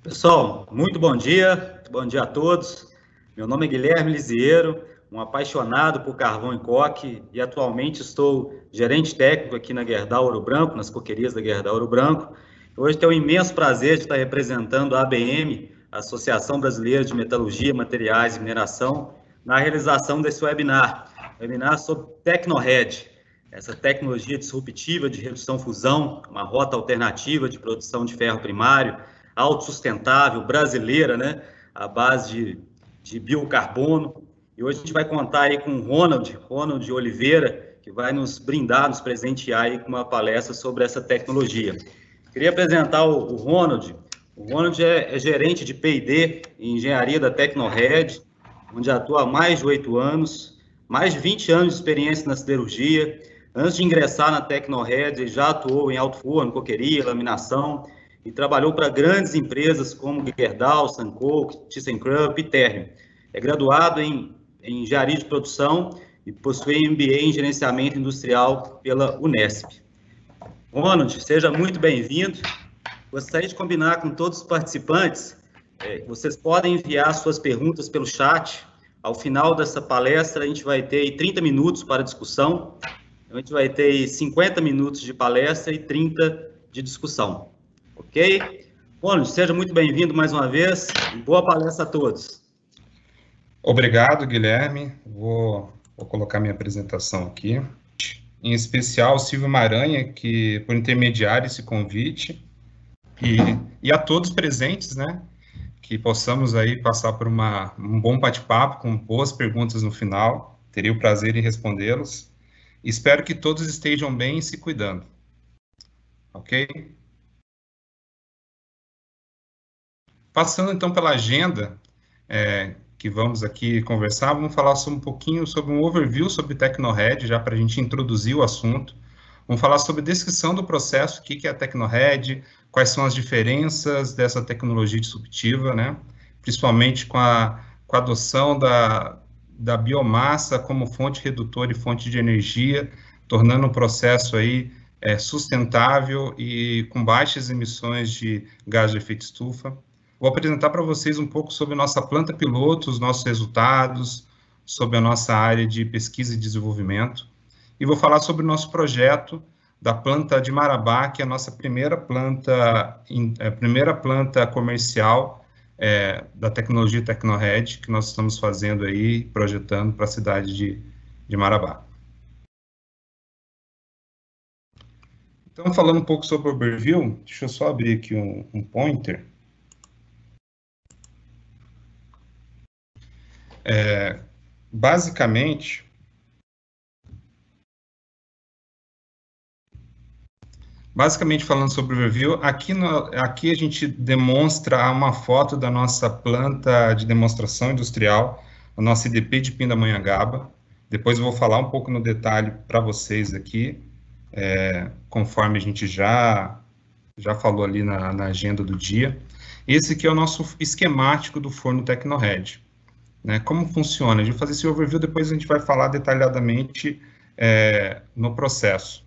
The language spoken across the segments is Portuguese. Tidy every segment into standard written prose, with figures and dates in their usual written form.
Pessoal, muito bom dia a todos. Meu nome é Guilherme Lisieiro, um apaixonado por carvão e coque, e atualmente estou gerente técnico aqui na Gerdau Ouro Branco, nas coquerias da Gerdau Ouro Branco. Hoje tenho o imenso prazer de estar representando a ABM, a Associação Brasileira de Metalurgia, Materiais e Mineração, na realização desse webinar sobre Tecnored, essa tecnologia disruptiva de redução-fusão, uma rota alternativa de produção de ferro primário, autossustentável, brasileira, né, à base de biocarbono. E hoje a gente vai contar aí com o Ronald Oliveira, que vai nos brindar, nos presentear aí com uma palestra sobre essa tecnologia. Queria apresentar o Ronald. O Ronald é gerente de P&D em engenharia da Tecnored, onde atua há mais de 8 anos, mais de 20 anos de experiência na siderurgia. Antes de ingressar na Tecnored, ele já atuou em alto forno, coqueria, laminação, e trabalhou para grandes empresas como Gerdau, Sankook, ThyssenKrupp e Ternium. É graduado em engenharia de produção e possui MBA em gerenciamento industrial pela Unesp. Ronald, seja muito bem-vindo. Gostaria de combinar com todos os participantes, vocês podem enviar suas perguntas pelo chat. Ao final dessa palestra, a gente vai ter 30 minutos para discussão. A gente vai ter 50 minutos de palestra e 30 de discussão. Ok? Bom, seja muito bem-vindo mais uma vez e boa palestra a todos. Obrigado, Guilherme. Vou colocar minha apresentação aqui. Em especial, o Silvio Maranha, que por intermediar esse convite, e a todos presentes, né, que possamos aí passar por um bom bate-papo, com boas perguntas no final. Teria o prazer em respondê-los. Espero que todos estejam bem e se cuidando. Ok? Passando, então, pela agenda que vamos aqui conversar, vamos falar um pouquinho sobre um overview sobre Tecnored, já para a gente introduzir o assunto. Vamos falar sobre a descrição do processo, o que é a Tecnored, quais são as diferenças dessa tecnologia disruptiva, né? Principalmente com a adoção da biomassa como fonte redutora e fonte de energia, tornando o processo aí sustentável e com baixas emissões de gás de efeito estufa. Vou apresentar para vocês um pouco sobre nossa planta piloto, os nossos resultados, sobre a nossa área de pesquisa e desenvolvimento. E vou falar sobre o nosso projeto da planta de Marabá, que é a nossa primeira planta comercial da tecnologia Tecnored, que nós estamos fazendo aí, projetando para a cidade de Marabá. Então, falando um pouco sobre o overview, deixa eu só abrir aqui um pointer. Basicamente, falando sobre o overview, aqui a gente demonstra uma foto da nossa planta de demonstração industrial, a nossa IDP de Pindamonhangaba. Depois eu vou falar um pouco no detalhe para vocês aqui, conforme a gente já falou ali na agenda do dia. Esse aqui é o nosso esquemático do forno Tecnored. Né, como funciona? A gente vai fazer esse overview, depois a gente vai falar detalhadamente no processo.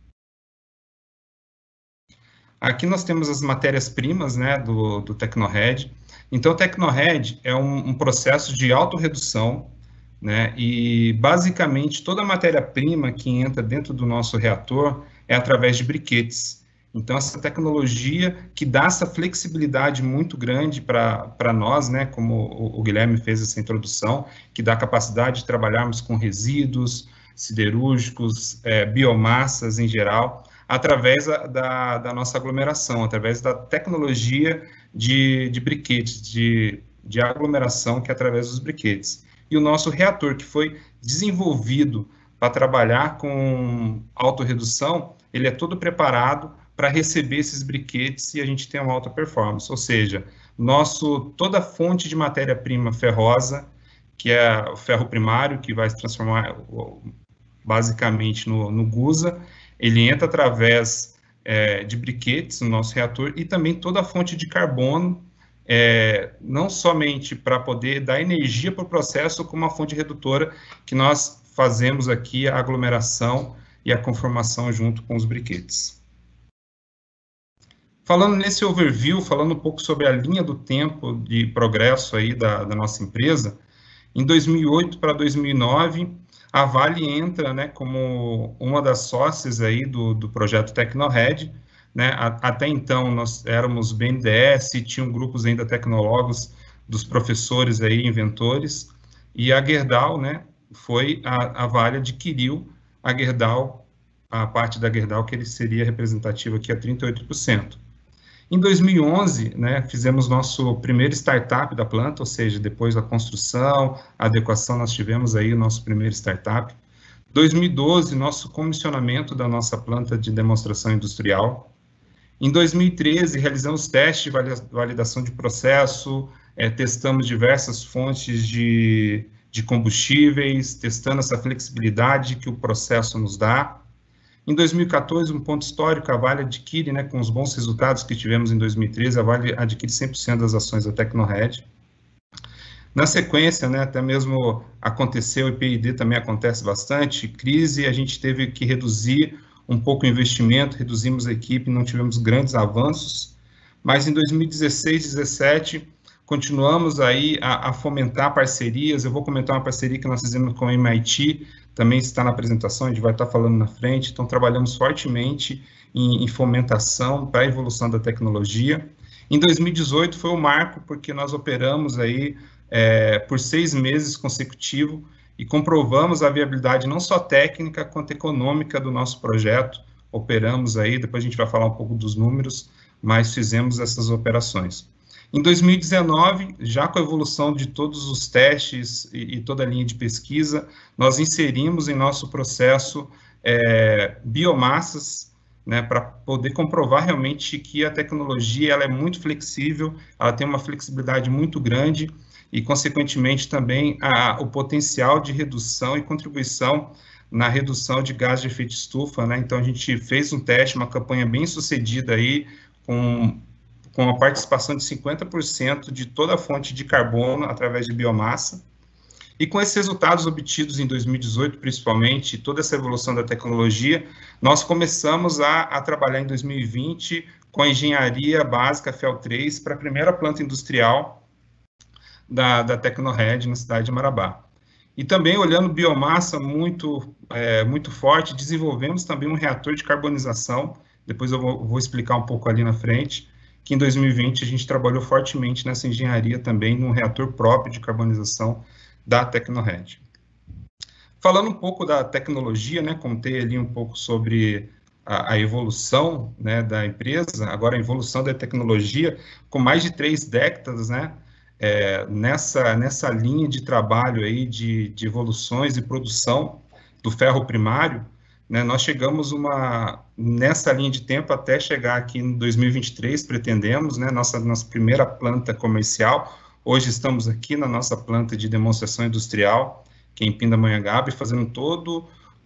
Aqui nós temos as matérias-primas, né, do Tecnored. Então, o Tecnored é um processo de autorredução, né, e basicamente toda a matéria-prima que entra dentro do nosso reator é através de briquetes. Então, essa tecnologia que dá essa flexibilidade muito grande para nós, né, como o Guilherme fez essa introdução, que dá a capacidade de trabalharmos com resíduos siderúrgicos, biomassas em geral, através da nossa aglomeração, através da tecnologia de briquetes, de aglomeração, que é através dos briquetes. E o nosso reator, que foi desenvolvido para trabalhar com autorredução, ele é todo preparado para receber esses briquetes e a gente tem uma alta performance, ou seja, toda a fonte de matéria-prima ferrosa, que é o ferro primário, que vai se transformar basicamente no GUSA, ele entra através de briquetes no nosso reator, e também toda a fonte de carbono, não somente para poder dar energia para o processo, como uma fonte redutora, que nós fazemos aqui a aglomeração e a conformação junto com os briquetes. Falando nesse overview, falando um pouco sobre a linha do tempo de progresso aí da nossa empresa, em 2008 para 2009, a Vale entra, né, como uma das sócias aí do projeto TecnoRed, né? Até então nós éramos BNDES, tinham grupos ainda tecnólogos dos professores aí, inventores, e a Gerdau, né, a Vale adquiriu a Gerdau, a parte da Gerdau que ele seria representativa aqui a 38%. Em 2011, né, fizemos nosso primeiro startup da planta, ou seja, depois da construção, adequação, nós tivemos aí o nosso primeiro startup. 2012, nosso comissionamento da nossa planta de demonstração industrial. Em 2013, realizamos testes de validação de processo, testamos diversas fontes de combustíveis, testando essa flexibilidade que o processo nos dá. Em 2014, um ponto histórico, a Vale adquire, né, com os bons resultados que tivemos em 2013, a Vale adquire 100% das ações da TecnoRed. Na sequência, né, até mesmo aconteceu, e PID também acontece bastante, crise, a gente teve que reduzir um pouco o investimento, reduzimos a equipe, não tivemos grandes avanços, mas em 2016, 2017, continuamos aí a fomentar parcerias. Eu vou comentar uma parceria que nós fizemos com a MIT, também está na apresentação, a gente vai estar falando na frente. Então, trabalhamos fortemente em fomentação para a evolução da tecnologia. Em 2018 foi o marco, porque nós operamos aí por 6 meses consecutivos e comprovamos a viabilidade não só técnica, quanto econômica do nosso projeto. Operamos aí, depois a gente vai falar um pouco dos números, mas fizemos essas operações. Em 2019, já com a evolução de todos os testes e toda a linha de pesquisa, nós inserimos em nosso processo biomassas, né, para poder comprovar realmente que a tecnologia ela é muito flexível, ela tem uma flexibilidade muito grande e, consequentemente, também o potencial de redução e contribuição na redução de gás de efeito estufa, né? Então, a gente fez um teste, uma campanha bem sucedida aí, com a participação de 50% de toda a fonte de carbono através de biomassa. E com esses resultados obtidos em 2018, principalmente, toda essa evolução da tecnologia, nós começamos a trabalhar em 2020 com a engenharia básica FEL3 para a primeira planta industrial da TecnoRed na cidade de Marabá. E também, olhando biomassa muito forte, desenvolvemos também um reator de carbonização, depois eu vou explicar um pouco ali na frente, que em 2020 a gente trabalhou fortemente nessa engenharia também, num reator próprio de carbonização da TecnoRed. Falando um pouco da tecnologia, né, contei ali um pouco sobre a evolução, né, da empresa, agora a evolução da tecnologia, com mais de 3 décadas, né, nessa linha de trabalho aí de evoluções e produção do ferro primário, né, nós chegamos nessa linha de tempo até chegar aqui em 2023, pretendemos, né, nossa primeira planta comercial. Hoje estamos aqui na nossa planta de demonstração industrial, que é em Pindamonhangaba, fazendo todo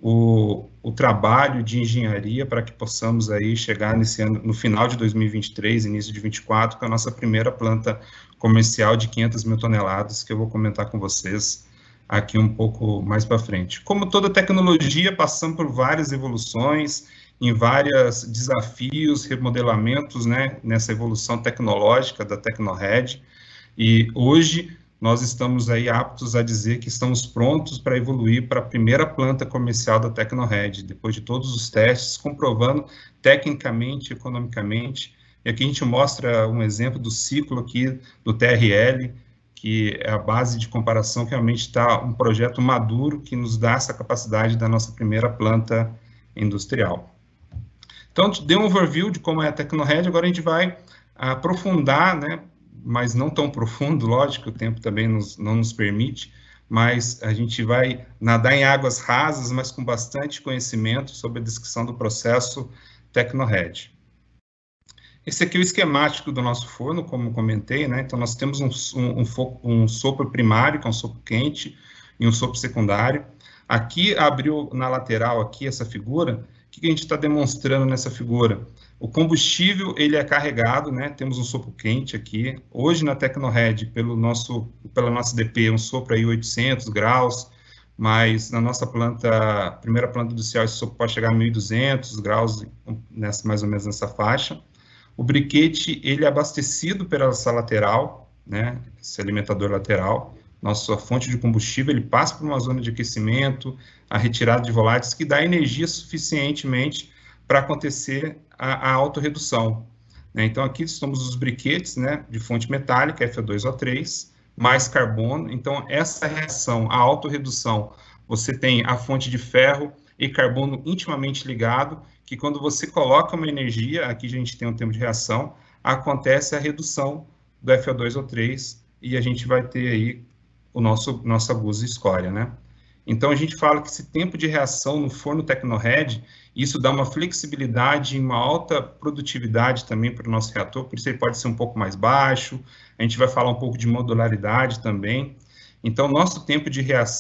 o trabalho de engenharia para que possamos aí chegar nesse ano, no final de 2023, início de 2024, com a nossa primeira planta comercial de 500 mil toneladas, que eu vou comentar com vocês aqui um pouco mais para frente. Como toda tecnologia, passamos por várias evoluções, em vários desafios, remodelamentos, né, nessa evolução tecnológica da TecnoRed, e hoje nós estamos aí aptos a dizer que estamos prontos para evoluir para a primeira planta comercial da TecnoRed, depois de todos os testes, comprovando tecnicamente, economicamente. E aqui a gente mostra um exemplo do ciclo aqui do TRL, que é a base de comparação, que realmente está um projeto maduro que nos dá essa capacidade da nossa primeira planta industrial. Então, dei um overview de como é a TecnoRed, agora a gente vai aprofundar, né, mas não tão profundo, lógico, o tempo também não nos permite, mas a gente vai nadar em águas rasas, mas com bastante conhecimento sobre a descrição do processo TecnoRed. Esse aqui é o esquemático do nosso forno, como comentei, né? Então, nós temos um sopro primário, que é um sopro quente, e um sopro secundário. Aqui, abriu na lateral aqui essa figura. O que a gente está demonstrando nessa figura? O combustível, ele é carregado, né? Temos um sopro quente aqui. Hoje, na TecnoRed, pela nossa DP, um sopro aí 800 graus, mas na nossa primeira planta industrial, esse sopro pode chegar a 1.200 graus, mais ou menos nessa faixa. O briquete, ele é abastecido pela essa lateral, né, esse alimentador lateral, nossa fonte de combustível, ele passa por uma zona de aquecimento, a retirada de voláteis, que dá energia suficientemente para acontecer a autorredução. Né? Então, aqui estamos os briquetes, né, de fonte metálica, Fe2O3, mais carbono. Então, essa reação, a autorredução, você tem a fonte de ferro e carbono intimamente ligado, que quando você coloca uma energia, aqui a gente tem um tempo de reação, acontece a redução do Fe2O3 e a gente vai ter aí nossa gusa escória, né? Então, a gente fala que esse tempo de reação no forno Tecnored, isso dá uma flexibilidade e uma alta produtividade também para o nosso reator, por isso ele pode ser um pouco mais baixo, a gente vai falar um pouco de modularidade também. Então, nosso tempo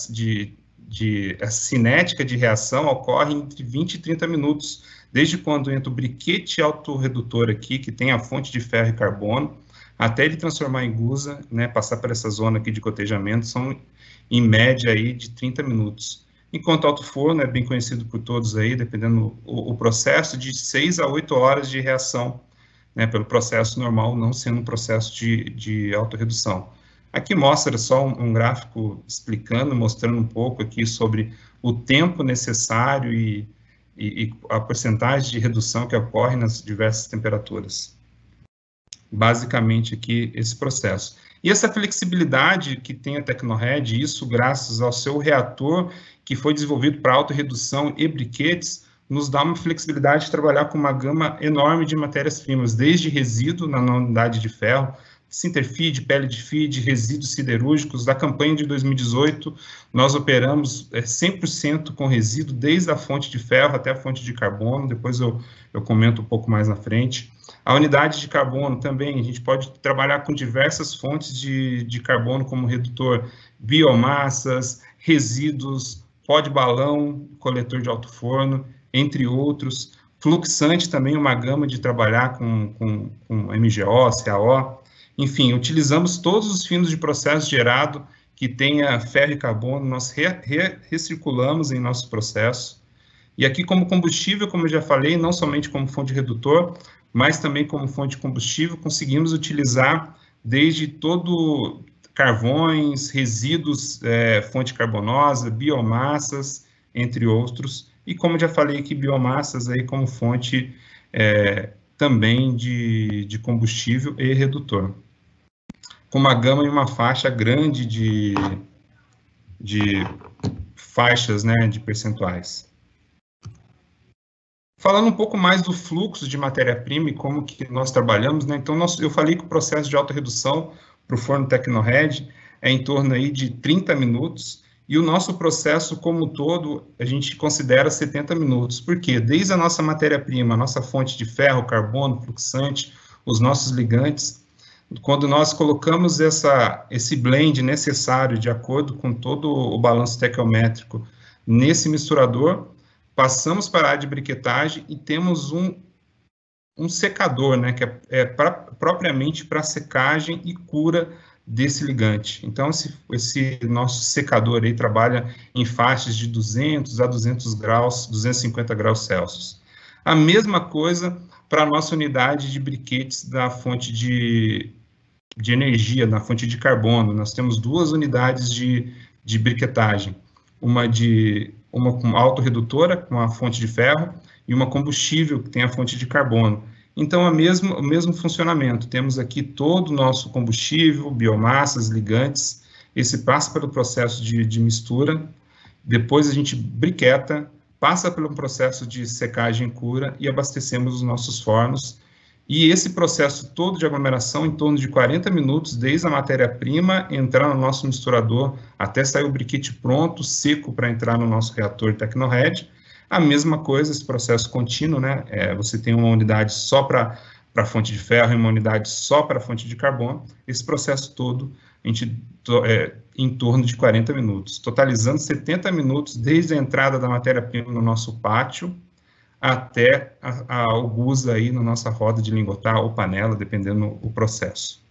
a cinética de reação ocorre entre 20 e 30 minutos, desde quando entra o briquete autorredutor aqui, que tem a fonte de ferro e carbono, até ele transformar em gusa, né, passar por essa zona aqui de cotejamento, são em média aí de 30 minutos. Enquanto alto forno é bem conhecido por todos aí, dependendo o processo, de 6 a 8 horas de reação, né, pelo processo normal, não sendo um processo de autorredução. Aqui mostra só um gráfico explicando, mostrando um pouco aqui sobre o tempo necessário e a porcentagem de redução que ocorre nas diversas temperaturas. Basicamente aqui esse processo. E essa flexibilidade que tem a Tecnored, isso graças ao seu reator que foi desenvolvido para autorredução e briquetes, nos dá uma flexibilidade de trabalhar com uma gama enorme de matérias-primas, desde resíduo na unidade de ferro, sinterfeed, pele de feed, resíduos siderúrgicos. Da campanha de 2018, nós operamos 100% com resíduo, desde a fonte de ferro até a fonte de carbono, depois eu comento um pouco mais na frente. A unidade de carbono também, a gente pode trabalhar com diversas fontes de carbono, como redutor, biomassas, resíduos, pó de balão, coletor de alto forno, entre outros. Fluxante também, uma gama de trabalhar com MGO, CAO. Enfim, utilizamos todos os finos de processo gerado que tenha ferro e carbono, nós recirculamos em nosso processo. E aqui como combustível, como eu já falei, não somente como fonte redutor, mas também como fonte de combustível, conseguimos utilizar desde todo carvões, resíduos, fonte carbonosa, biomassas, entre outros. E como já falei aqui, biomassas aí como fonte também de combustível e redutor. Com uma gama e uma faixa grande de faixas, né, de percentuais. Falando um pouco mais do fluxo de matéria-prima e como que nós trabalhamos, né, então eu falei que o processo de autorredução para o forno Tecnored é em torno aí de 30 minutos, e o nosso processo como um todo, a gente considera 70 minutos. Por quê? Desde a nossa matéria-prima, a nossa fonte de ferro, carbono, fluxante, os nossos ligantes, quando nós colocamos esse blend necessário, de acordo com todo o balanço estequiométrico, nesse misturador, passamos para a área de briquetagem e temos um secador, né, que propriamente para secagem e cura desse ligante. Então, esse nosso secador aí trabalha em faixas de 200 a 200 graus, 250 graus Celsius. A mesma coisa para a nossa unidade de briquetes da fonte de energia, na fonte de carbono. Nós temos duas unidades de briquetagem, uma com autorredutora, com a fonte de ferro, e uma combustível, que tem a fonte de carbono. Então, o mesmo funcionamento. Temos aqui todo o nosso combustível, biomassas, ligantes. Esse passa pelo processo de mistura, depois a gente briqueta, passa pelo processo de secagem e cura e abastecemos os nossos fornos. E esse processo todo de aglomeração, em torno de 40 minutos, desde a matéria-prima entrar no nosso misturador, até sair o briquete pronto, seco, para entrar no nosso reator Tecnored. A mesma coisa, esse processo contínuo, né? Você tem uma unidade só para a fonte de ferro e uma unidade só para a fonte de carbono. Esse processo todo, em torno de 40 minutos, totalizando 70 minutos desde a entrada da matéria-prima no nosso pátio até a gusa aí na nossa roda de lingotar ou panela, dependendo do processo.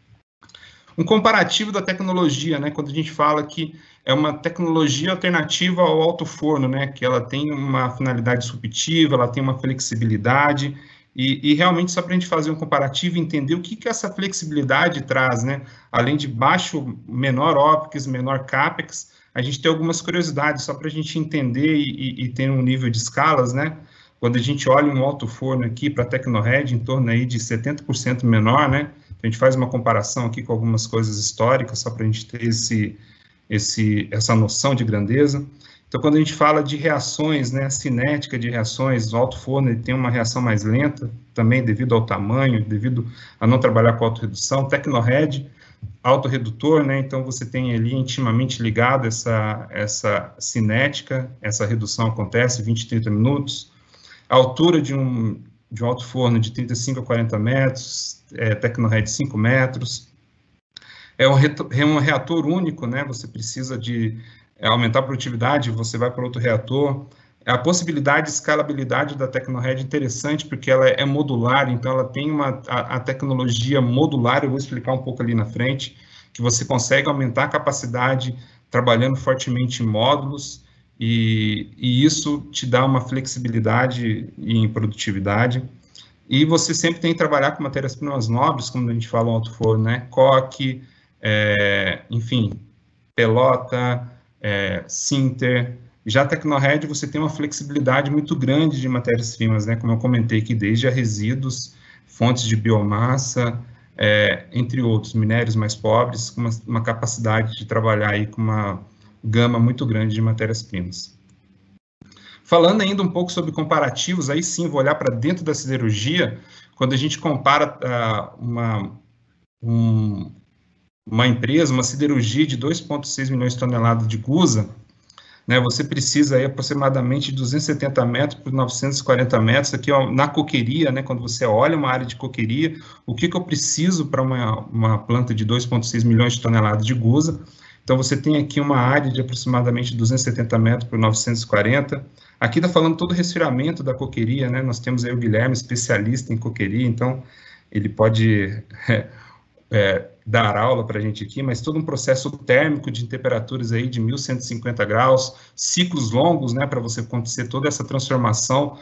Um comparativo da tecnologia, né, quando a gente fala que é uma tecnologia alternativa ao alto forno, né, que ela tem uma finalidade disruptiva, ela tem uma flexibilidade, E realmente, só para a gente fazer um comparativo e entender o que essa flexibilidade traz, né? Além de menor OPEX, menor CAPEX, a gente tem algumas curiosidades, só para a gente entender e ter um nível de escalas, né? Quando a gente olha um alto forno aqui para a Tecnored, em torno aí de 70% menor, né? A gente faz uma comparação aqui com algumas coisas históricas, só para a gente ter essa noção de grandeza. Então, quando a gente fala de reações, né, cinética de reações, o alto forno ele tem uma reação mais lenta, também devido ao tamanho, devido a não trabalhar com autorredução. Tecnored, autorredutor, né, então você tem ali intimamente ligado essa cinética, essa redução acontece 20, 30 minutos. A altura de um alto forno de 35 a 40 metros, Tecnored 5 metros. É um reator único, né, você precisa de aumentar a produtividade, você vai para outro reator. A possibilidade de escalabilidade da Tecnored é interessante, porque ela é modular, então ela tem a tecnologia modular, eu vou explicar um pouco ali na frente, que você consegue aumentar a capacidade trabalhando fortemente em módulos, e isso te dá uma flexibilidade em produtividade. E você sempre tem que trabalhar com matérias-primas nobres, como a gente fala no alto forno, né? Coque, enfim, pelota, sinter. Já a Tecnored, você tem uma flexibilidade muito grande de matérias-primas, né? Como eu comentei aqui, desde a resíduos, fontes de biomassa, entre outros, minérios mais pobres, com uma capacidade de trabalhar aí com uma gama muito grande de matérias-primas. Falando ainda um pouco sobre comparativos, aí sim, vou olhar para dentro da siderurgia, quando a gente compara uma empresa, uma siderurgia de 2,6 milhões de toneladas de gusa, né, você precisa aí aproximadamente de 270 metros por 940 metros, aqui ó, na coqueria, né, quando você olha uma área de coqueria, o que eu preciso para uma planta de 2,6 milhões de toneladas de gusa? Então, você tem aqui uma área de aproximadamente 270 metros por 940. Aqui está falando todo o resfriamento da coqueria, né? Nós temos aí o Guilherme, especialista em coqueria, então ele pode dar aula para a gente aqui, mas todo um processo térmico de temperaturas aí de 1.150 graus, ciclos longos, né? Para você acontecer toda essa transformação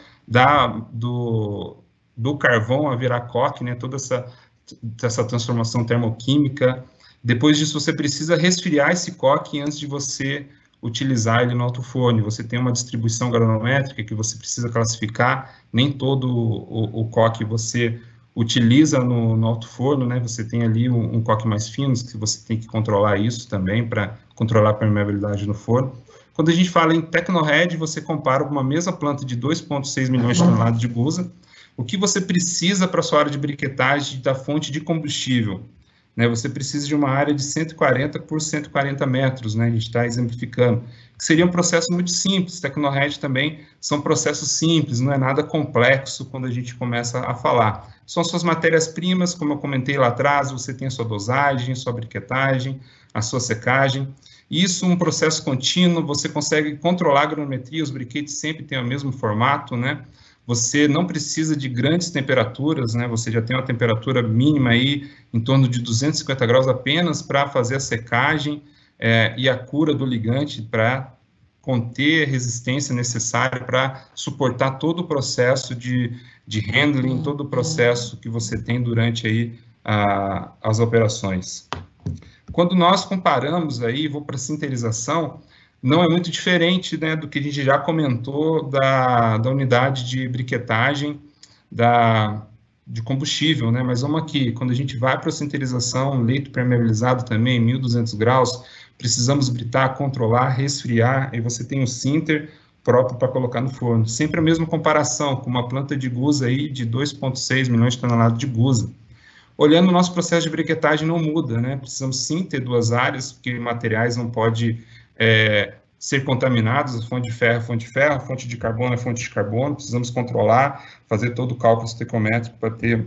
do carvão a virar coque, né? Toda essa transformação termoquímica. Depois disso, você precisa resfriar esse coque antes de você utilizar ele no alto forno. Você tem uma distribuição granulométrica que você precisa classificar, nem todo o coque você utiliza no alto forno, né? Você tem ali um coque mais fino, que você tem que controlar isso também, para controlar a permeabilidade no forno. Quando a gente fala em Tecnored, você compara uma mesma planta de 2,6 milhões de toneladas de gusa, o que você precisa para a sua área de briquetagem da fonte de combustível? Né, você precisa de uma área de 140 por 140 metros, né, a gente está exemplificando, que seria um processo muito simples. Tecnored também são processos simples, não é nada complexo quando a gente começa a falar. São suas matérias-primas, como eu comentei lá atrás, você tem a sua dosagem, sua briquetagem, a sua secagem. Isso, um processo contínuo, você consegue controlar a granulometria, os briquetes sempre têm o mesmo formato, né? Você não precisa de grandes temperaturas, né? Você já tem uma temperatura mínima aí em torno de 250 graus apenas para fazer a secagem e a cura do ligante para conter a resistência necessária para suportar todo o processo de handling, todo o processo que você tem durante aí as operações. Quando nós comparamos aí, vou para a sinterização, não é muito diferente, né, do que a gente já comentou da unidade de briquetagem de combustível, né, mas vamos aqui, quando a gente vai para a sinterização, leito permeabilizado também, 1.200 graus, precisamos britar, controlar, resfriar, e você tem o sinter próprio para colocar no forno. Sempre a mesma comparação com uma planta de gusa aí de 2,6 milhões de toneladas de gusa. Olhando o nosso processo de briquetagem não muda, né, precisamos sim ter duas áreas, porque materiais não pode ser contaminados, a fonte de ferro, a fonte de carbono é fonte de carbono, precisamos controlar, fazer todo o cálculo estequiométrico para ter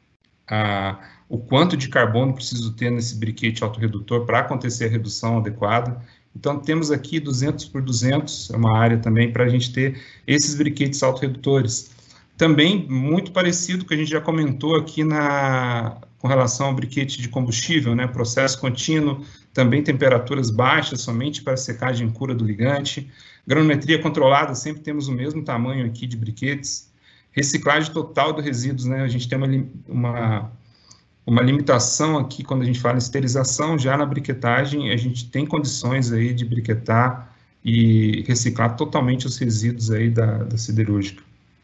o quanto de carbono preciso ter nesse briquete autorredutor para acontecer a redução adequada. Então, temos aqui 200 por 200, é uma área também para a gente ter esses briquetes autorredutores. Também muito parecido com o que a gente já comentou aqui com relação ao briquete de combustível, né? Processo contínuo, também temperaturas baixas, somente para secagem e cura do ligante. Granulometria controlada, sempre temos o mesmo tamanho aqui de briquetes. reciclagem total dos resíduos, né? A gente tem uma limitação aqui quando a gente fala em esterilização, já na briquetagem a gente tem condições aí de briquetar e reciclar totalmente os resíduos aí da siderúrgica.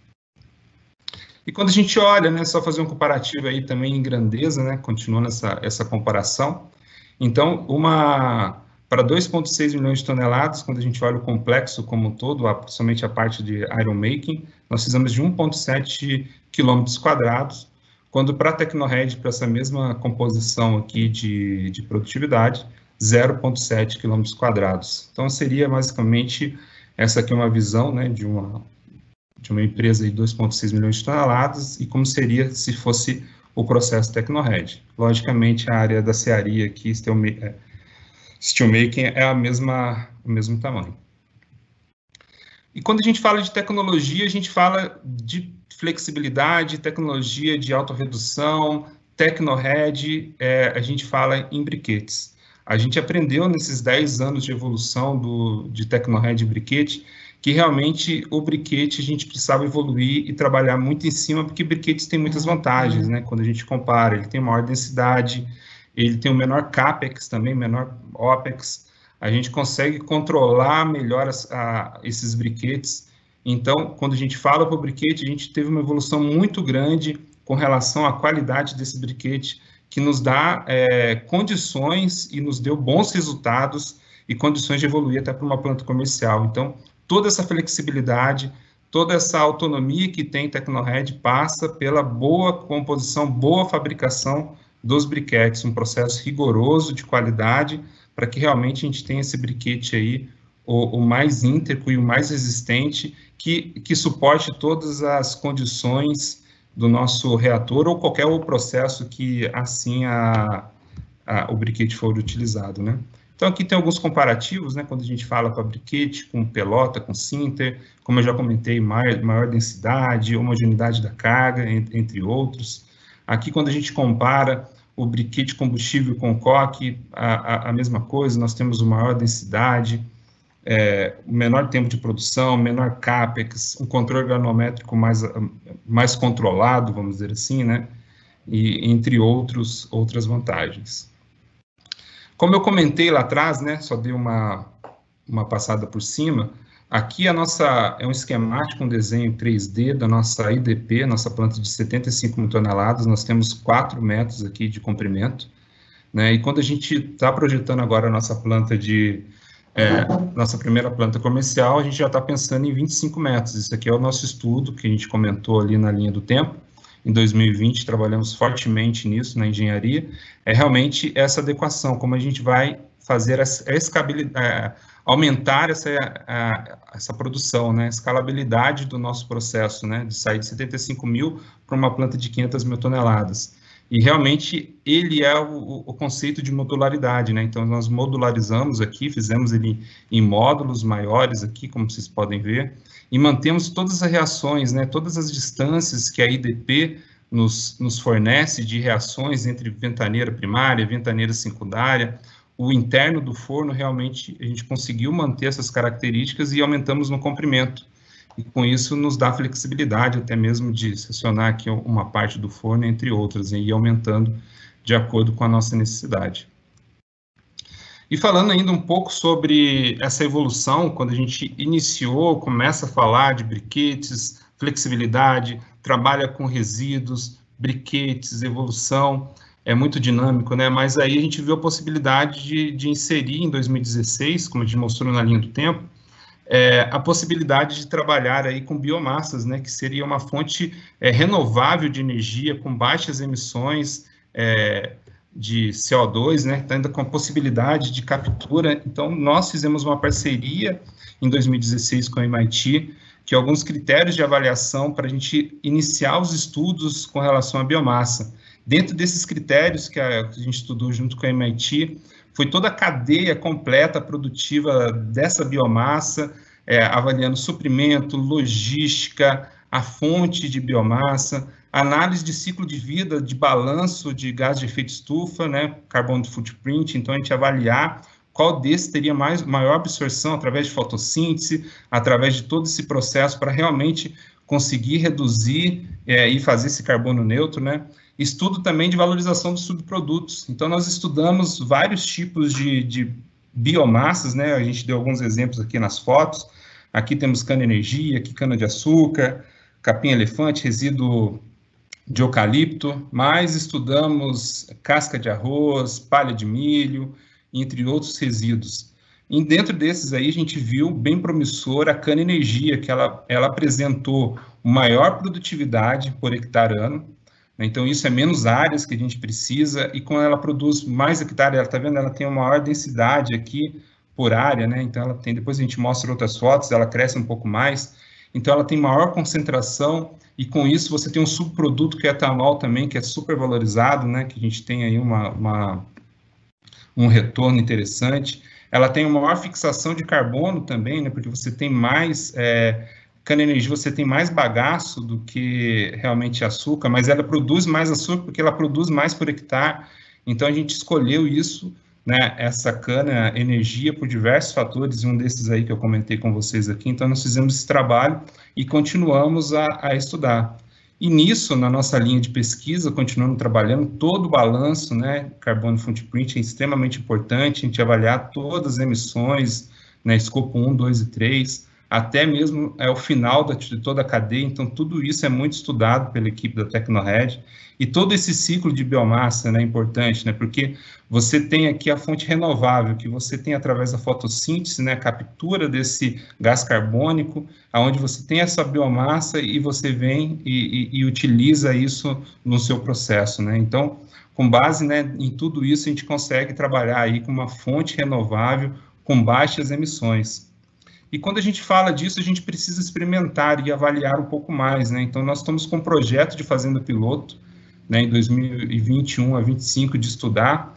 E quando a gente olha, né, só fazer um comparativo aí também em grandeza, né, continuando essa comparação, então, para 2,6 milhões de toneladas, quando a gente olha o complexo como um todo, somente a parte de iron making, nós precisamos de 1,7 quilômetros quadrados, quando para a Tecnored, para essa mesma composição aqui de produtividade, 0,7 quilômetros quadrados. Então, seria basicamente, essa aqui é uma visão, né, de uma empresa de 2,6 milhões de toneladas, e como seria se fosse o processo Tecnored. Logicamente, a área da cearia aqui, steelmaking, é o mesmo tamanho. E quando a gente fala de tecnologia, a gente fala de flexibilidade, tecnologia de autorredução, Tecnored, a gente fala em briquetes. A gente aprendeu nesses 10 anos de evolução de Tecnored e briquete, que realmente o briquete a gente precisava evoluir e trabalhar muito em cima, porque briquetes tem muitas vantagens, né? Quando a gente compara, ele tem maior densidade, ele tem um menor CAPEX também, menor OPEX, a gente consegue controlar melhor esses briquetes. Então, quando a gente fala para o briquete, a gente teve uma evolução muito grande com relação à qualidade desse briquete, que nos dá condições e nos deu bons resultados e condições de evoluir até para uma planta comercial. Então, toda essa flexibilidade, toda essa autonomia que tem Tecnored passa pela boa composição, boa fabricação dos briquetes, um processo rigoroso de qualidade, para que realmente a gente tenha esse briquete aí, o mais íntegro e o mais resistente, que suporte todas as condições do nosso reator ou qualquer outro processo que assim o briquete for utilizado, né? Então, aqui tem alguns comparativos, né, quando a gente fala com a briquete, com pelota, com sinter, como eu já comentei, maior densidade, homogeneidade da carga, entre outros. Aqui, quando a gente compara o briquete combustível com o coque, a mesma coisa, nós temos uma maior densidade, menor tempo de produção, menor CAPEX, um controle organométrico mais controlado, vamos dizer assim, né, e entre outras vantagens. Como eu comentei lá atrás, né, só dei uma passada por cima, aqui é um esquemático, um desenho 3D da nossa IDP, nossa planta de 75 mil toneladas, nós temos 4 metros aqui de comprimento, né, e quando a gente está projetando agora a nossa planta nossa primeira planta comercial, a gente já está pensando em 25 metros, isso aqui é o nosso estudo que a gente comentou ali na linha do tempo. Em 2020, trabalhamos fortemente nisso, na engenharia, realmente essa adequação, como a gente vai fazer aumentar essa produção, né, a escalabilidade do nosso processo, né, de sair de 75 mil para uma planta de 500 mil toneladas. E realmente ele é o conceito de modularidade, né, então nós modularizamos aqui, fizemos ele em módulos maiores aqui, como vocês podem ver, e mantemos todas as reações, né, todas as distâncias que a IDP nos fornece de reações entre ventaneira primária, ventaneira secundária, o interno do forno, realmente, a gente conseguiu manter essas características e aumentamos no comprimento. E com isso nos dá flexibilidade até mesmo de seccionar aqui uma parte do forno, entre outras, e ir aumentando de acordo com a nossa necessidade. E falando ainda um pouco sobre essa evolução, quando a gente começa a falar de briquetes, flexibilidade, trabalha com resíduos, briquetes, evolução, é muito dinâmico, né? Mas aí a gente viu a possibilidade de inserir em 2016, como a gente mostrou na linha do tempo, a possibilidade de trabalhar aí com biomassas, né? Que seria uma fonte renovável de energia, com baixas emissões, de CO2, né, ainda com a possibilidade de captura. Então, nós fizemos uma parceria em 2016 com a MIT, que alguns critérios de avaliação para a gente iniciar os estudos com relação à biomassa. Dentro desses critérios que a gente estudou junto com a MIT, foi toda a cadeia completa produtiva dessa biomassa, avaliando suprimento, logística, a fonte de biomassa, análise de ciclo de vida, de balanço de gás de efeito estufa, né, carbon footprint, então a gente avaliar qual desses teria maior absorção através de fotossíntese, através de todo esse processo para realmente conseguir reduzir e fazer esse carbono neutro, né? Estudo também de valorização dos subprodutos. Então, nós estudamos vários tipos de biomassas, né? A gente deu alguns exemplos aqui nas fotos. Aqui temos cana-energia, aqui cana-de-açúcar, capim-elefante, resíduo de eucalipto, mas estudamos casca de arroz, palha de milho, entre outros resíduos. E dentro desses aí, a gente viu bem promissor a cana-energia, que ela apresentou maior produtividade por hectare ano. Então, isso é menos áreas que a gente precisa, e quando ela produz mais hectare, ela está vendo, ela tem uma maior densidade aqui por área, né? Então, ela tem, depois a gente mostra outras fotos, ela cresce um pouco mais, então ela tem maior concentração, e com isso você tem um subproduto que é etanol também, que é super valorizado, né? Que a gente tem aí um retorno interessante. Ela tem uma maior fixação de carbono também, né? Porque você tem mais... cana-energia, você tem mais bagaço do que realmente açúcar, mas ela produz mais açúcar porque ela produz mais por hectare. Então, a gente escolheu isso, né, essa cana-energia por diversos fatores, e um desses aí que eu comentei com vocês aqui. Então, nós fizemos esse trabalho e continuamos a estudar. E nisso, na nossa linha de pesquisa, continuamos trabalhando todo o balanço, né, carbono footprint é extremamente importante, a gente avaliar todas as emissões, né, escopo 1, 2 e 3, até mesmo o final de toda a cadeia. Então, tudo isso é muito estudado pela equipe da Tecnored, e todo esse ciclo de biomassa, né, é importante, né, porque você tem aqui a fonte renovável, que você tem através da fotossíntese, né, a captura desse gás carbônico, aonde você tem essa biomassa e você vem e utiliza isso no seu processo, né. Então, com base, né, em tudo isso, a gente consegue trabalhar aí com uma fonte renovável com baixas emissões. E quando a gente fala disso, a gente precisa experimentar e avaliar um pouco mais, né? Então, nós estamos com um projeto de fazenda piloto, né, em 2021 a 2025, de estudar,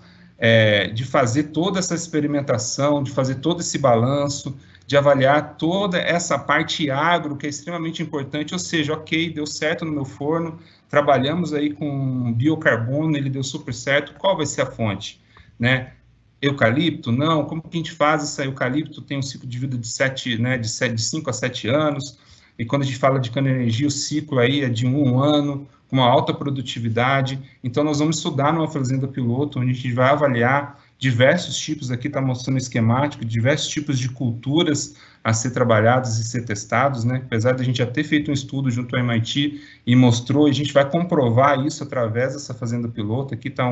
de fazer toda essa experimentação, de fazer todo esse balanço, de avaliar toda essa parte agro, que é extremamente importante, ou seja, ok, deu certo no meu forno, trabalhamos aí com biocarbono, ele deu super certo, qual vai ser a fonte, né? Eucalipto? Não. Como que a gente faz esse eucalipto? Tem um ciclo de vida de 5 a 7 anos, e quando a gente fala de cana-energia, o ciclo aí é de 1 ano, com uma alta produtividade. Então, nós vamos estudar numa fazenda piloto, onde a gente vai avaliar diversos tipos, aqui está mostrando o esquemático, diversos tipos de culturas a ser trabalhados e ser testados, né? Apesar de a gente já ter feito um estudo junto ao MIT e mostrou, a gente vai comprovar isso através dessa fazenda piloto. Aqui está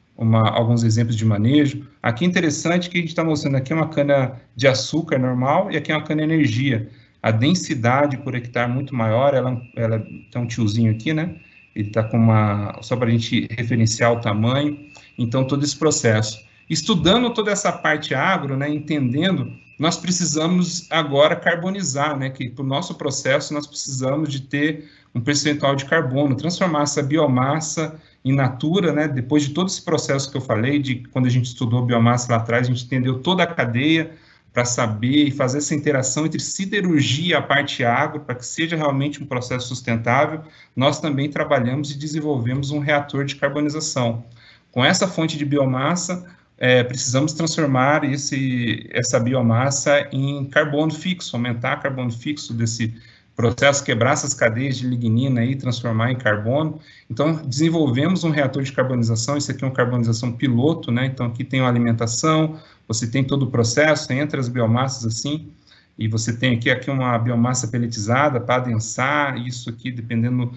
alguns exemplos de manejo. Aqui é interessante que a gente está mostrando aqui uma cana de açúcar normal e aqui é uma cana energia. A densidade por hectare muito maior, ela tem um tiozinho aqui, né? Ele está com só para a gente referenciar o tamanho. Então, todo esse processo. Estudando toda essa parte agro, né, entendendo, nós precisamos agora carbonizar, né? Que para o nosso processo nós precisamos de ter um percentual de carbono, transformar essa biomassa in natura, né? Depois de todo esse processo que eu falei, de quando a gente estudou biomassa lá atrás, a gente entendeu toda a cadeia para saber e fazer essa interação entre siderurgia e a parte agro, para que seja realmente um processo sustentável. Nós também trabalhamos e desenvolvemos um reator de carbonização. Com essa fonte de biomassa, precisamos transformar essa biomassa em carbono fixo, aumentar o carbono fixo desse processo, quebrar essas cadeias de lignina e transformar em carbono. Então, desenvolvemos um reator de carbonização. Isso aqui é uma carbonização piloto, né? Então, aqui tem uma alimentação, você tem todo o processo, entre as biomassas assim, e você tem aqui uma biomassa pelletizada para adensar, isso aqui dependendo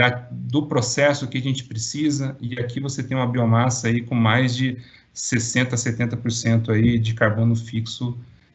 do processo que a gente precisa, e aqui você tem uma biomassa aí com mais de 60% a 70% aí de carbono fixo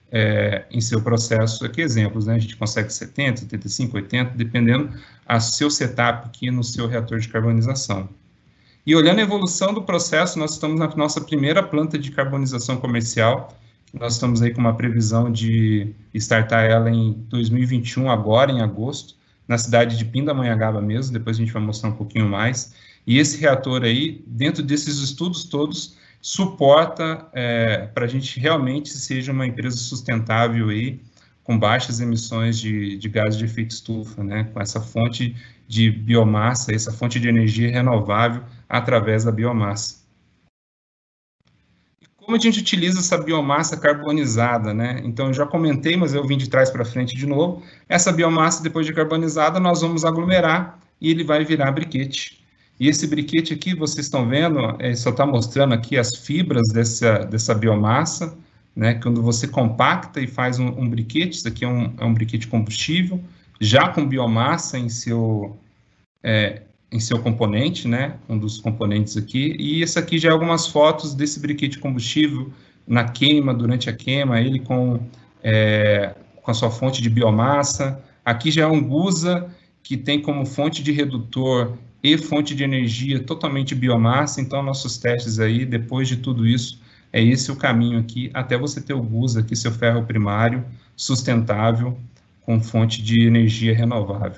em seu processo. Aqui exemplos, né? A gente consegue 70, 75, 80, dependendo do seu setup aqui no seu reator de carbonização. E olhando a evolução do processo, nós estamos na nossa primeira planta de carbonização comercial. Nós estamos aí com uma previsão de startar ela em 2021, agora em agosto, na cidade de Pindamonhangaba mesmo, depois a gente vai mostrar um pouquinho mais. E esse reator aí, dentro desses estudos todos, suporta para a gente realmente seja uma empresa sustentável aí, com baixas emissões de gases de efeito estufa, né, com essa fonte de biomassa, essa fonte de energia renovável através da biomassa. Como a gente utiliza essa biomassa carbonizada, né? Então, eu já comentei, mas eu vim de trás para frente de novo. Essa biomassa, depois de carbonizada, nós vamos aglomerar e ele vai virar briquete. E esse briquete aqui, vocês estão vendo, só está mostrando aqui as fibras dessa biomassa, né? Quando você compacta e faz um briquete, isso aqui é um briquete combustível, já com biomassa em seu componente, né, um dos componentes aqui, e essa aqui já é algumas fotos desse briquete combustível na queima, durante a queima, ele com a sua fonte de biomassa. Aqui já é um Gusa, que tem como fonte de redutor e fonte de energia totalmente biomassa, então nossos testes aí, depois de tudo isso, é esse o caminho aqui, até você ter o Gusa aqui, seu ferro primário, sustentável, com fonte de energia renovável.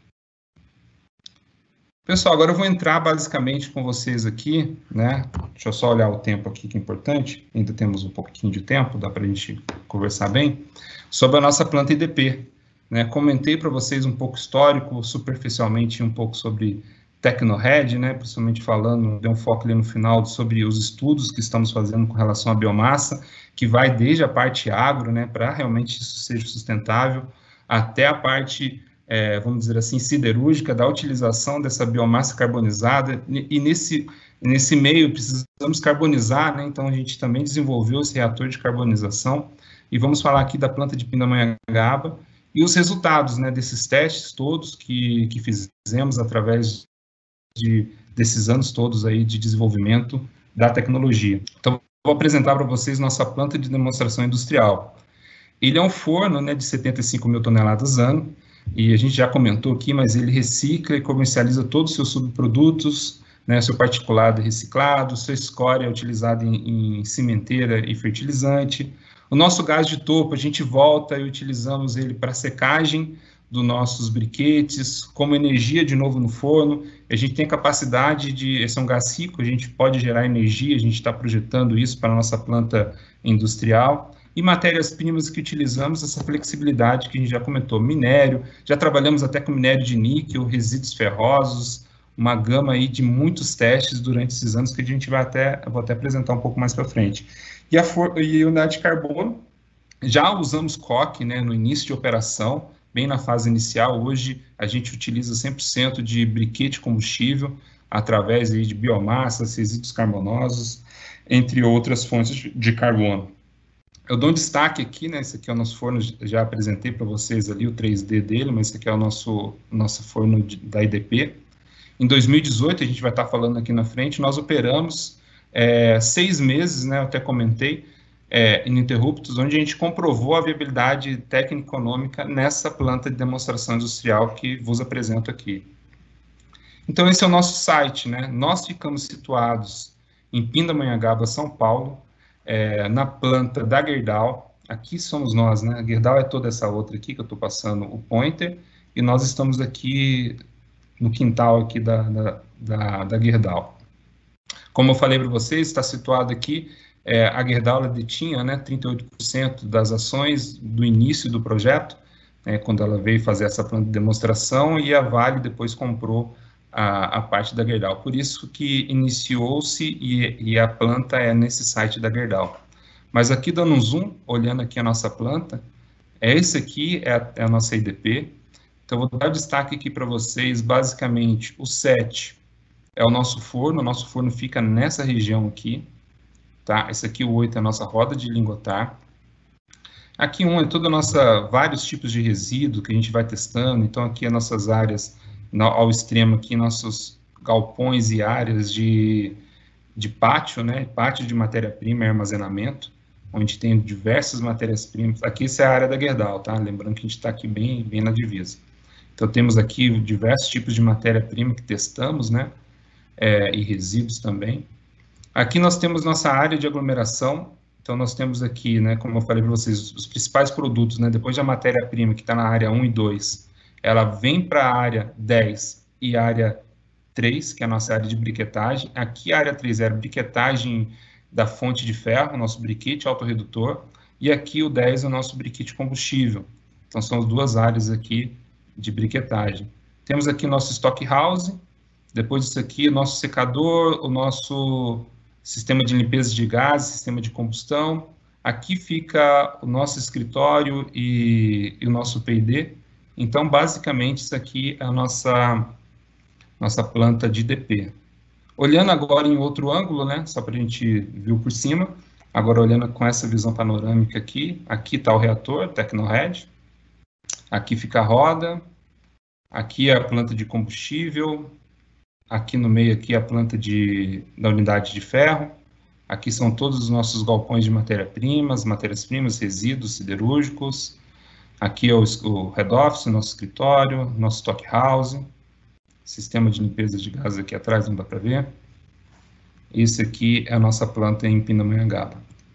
Pessoal, agora eu vou entrar basicamente com vocês aqui, né? Deixa eu só olhar o tempo aqui, que é importante. Ainda temos um pouquinho de tempo, dá para a gente conversar bem. Sobre a nossa planta IDP, né? Comentei para vocês um pouco histórico, superficialmente um pouco sobre TecnoRed, né? Principalmente falando, dei um foco ali no final sobre os estudos que estamos fazendo com relação à biomassa, que vai desde a parte agro, né? Para realmente isso seja sustentável, até a parte vamos dizer assim, siderúrgica, da utilização dessa biomassa carbonizada, e nesse meio precisamos carbonizar, né? Então a gente também desenvolveu esse reator de carbonização, e vamos falar aqui da planta de Pindamonhangaba, e os resultados, né, desses testes todos que fizemos através desses anos todos aí de desenvolvimento da tecnologia. Então, vou apresentar para vocês nossa planta de demonstração industrial. Ele é um forno, né, de 75 mil toneladas ano, e a gente já comentou aqui, mas ele recicla e comercializa todos os seus subprodutos, né, seu particulado reciclado, sua escória é utilizada em cimenteira e fertilizante. O nosso gás de topo, a gente volta e utilizamos ele para secagem dos nossos briquetes, como energia de novo no forno. A gente tem capacidade esse é um gás rico, a gente pode gerar energia, a gente está projetando isso para a nossa planta industrial. E matérias-primas que utilizamos, essa flexibilidade que a gente já comentou, minério, já trabalhamos até com minério de níquel, resíduos ferrosos, uma gama aí de muitos testes durante esses anos que a gente vou até apresentar um pouco mais para frente. E a unidade de carbono, já usamos coque, né, no início de operação, bem na fase inicial. Hoje a gente utiliza 100% de briquete combustível, através aí de biomassa, resíduos carbonosos, entre outras fontes de carbono. Eu dou um destaque aqui, né, esse aqui é o nosso forno, já apresentei para vocês ali o 3D dele, mas esse aqui é o nosso forno da IDP. Em 2018, a gente vai estar falando aqui na frente, nós operamos 6 meses, né, eu até comentei, ininterruptos, onde a gente comprovou a viabilidade técnica e econômica nessa planta de demonstração industrial que vos apresento aqui. Então, esse é o nosso site, né, nós ficamos situados em Pindamonhangaba, São Paulo, na planta da Gerdau. Aqui somos nós, né? A Gerdau é toda essa outra aqui que eu estou passando o pointer, e nós estamos aqui no quintal aqui da Gerdau. Como eu falei para vocês, está situado aqui, a Gerdau detinha, né, 38% das ações do início do projeto, quando ela veio fazer essa planta de demonstração, e a Vale depois comprou a parte da Gerdau. Por isso que iniciou-se e a planta é nesse site da Gerdau. Mas aqui dando um zoom, olhando aqui a nossa planta, esse aqui é a nossa IDP. Então, vou dar destaque aqui para vocês, basicamente, o 7 é o nosso forno fica nessa região aqui, tá? Esse aqui, o 8, é a nossa roda de lingotar. Aqui 1 é toda a nossa, vários tipos de resíduo que a gente vai testando, então aqui as nossas áreas, ao extremo aqui, nossos galpões e áreas de pátio, né? Pátio de matéria-prima e armazenamento, onde tem diversas matérias-primas. Aqui essa é a área da Gerdau, tá? Lembrando que a gente está aqui bem na divisa. Então temos aqui diversos tipos de matéria-prima que testamos, né? E resíduos também. Aqui nós temos nossa área de aglomeração. Então nós temos aqui, né, como eu falei para vocês, os principais produtos, né? Depois da matéria-prima que está na área 1 e 2, ela vem para a área 10 e área 3, que é a nossa área de briquetagem. Aqui a área 3 é a briquetagem da fonte de ferro, nosso briquete autorredutor, e aqui o 10 é o nosso briquete combustível. Então são as duas áreas aqui de briquetagem. Temos aqui o nosso stock house, depois disso aqui o nosso secador, o nosso sistema de limpeza de gases, sistema de combustão. Aqui fica o nosso escritório e o nosso P&D. Então, basicamente, isso aqui é a nossa planta de DP. Olhando agora em outro ângulo, né, só para a gente ver por cima, agora olhando com essa visão panorâmica aqui está o reator Tecnored, aqui fica a roda, aqui é a planta de combustível, aqui no meio aqui é a planta da unidade de ferro, aqui são todos os nossos galpões de matérias-primas, resíduos siderúrgicos, aqui é o head office, nosso escritório, nosso stock house, sistema de limpeza de gases aqui atrás, não dá para ver. Esse aqui é a nossa planta em Pindamonhangaba.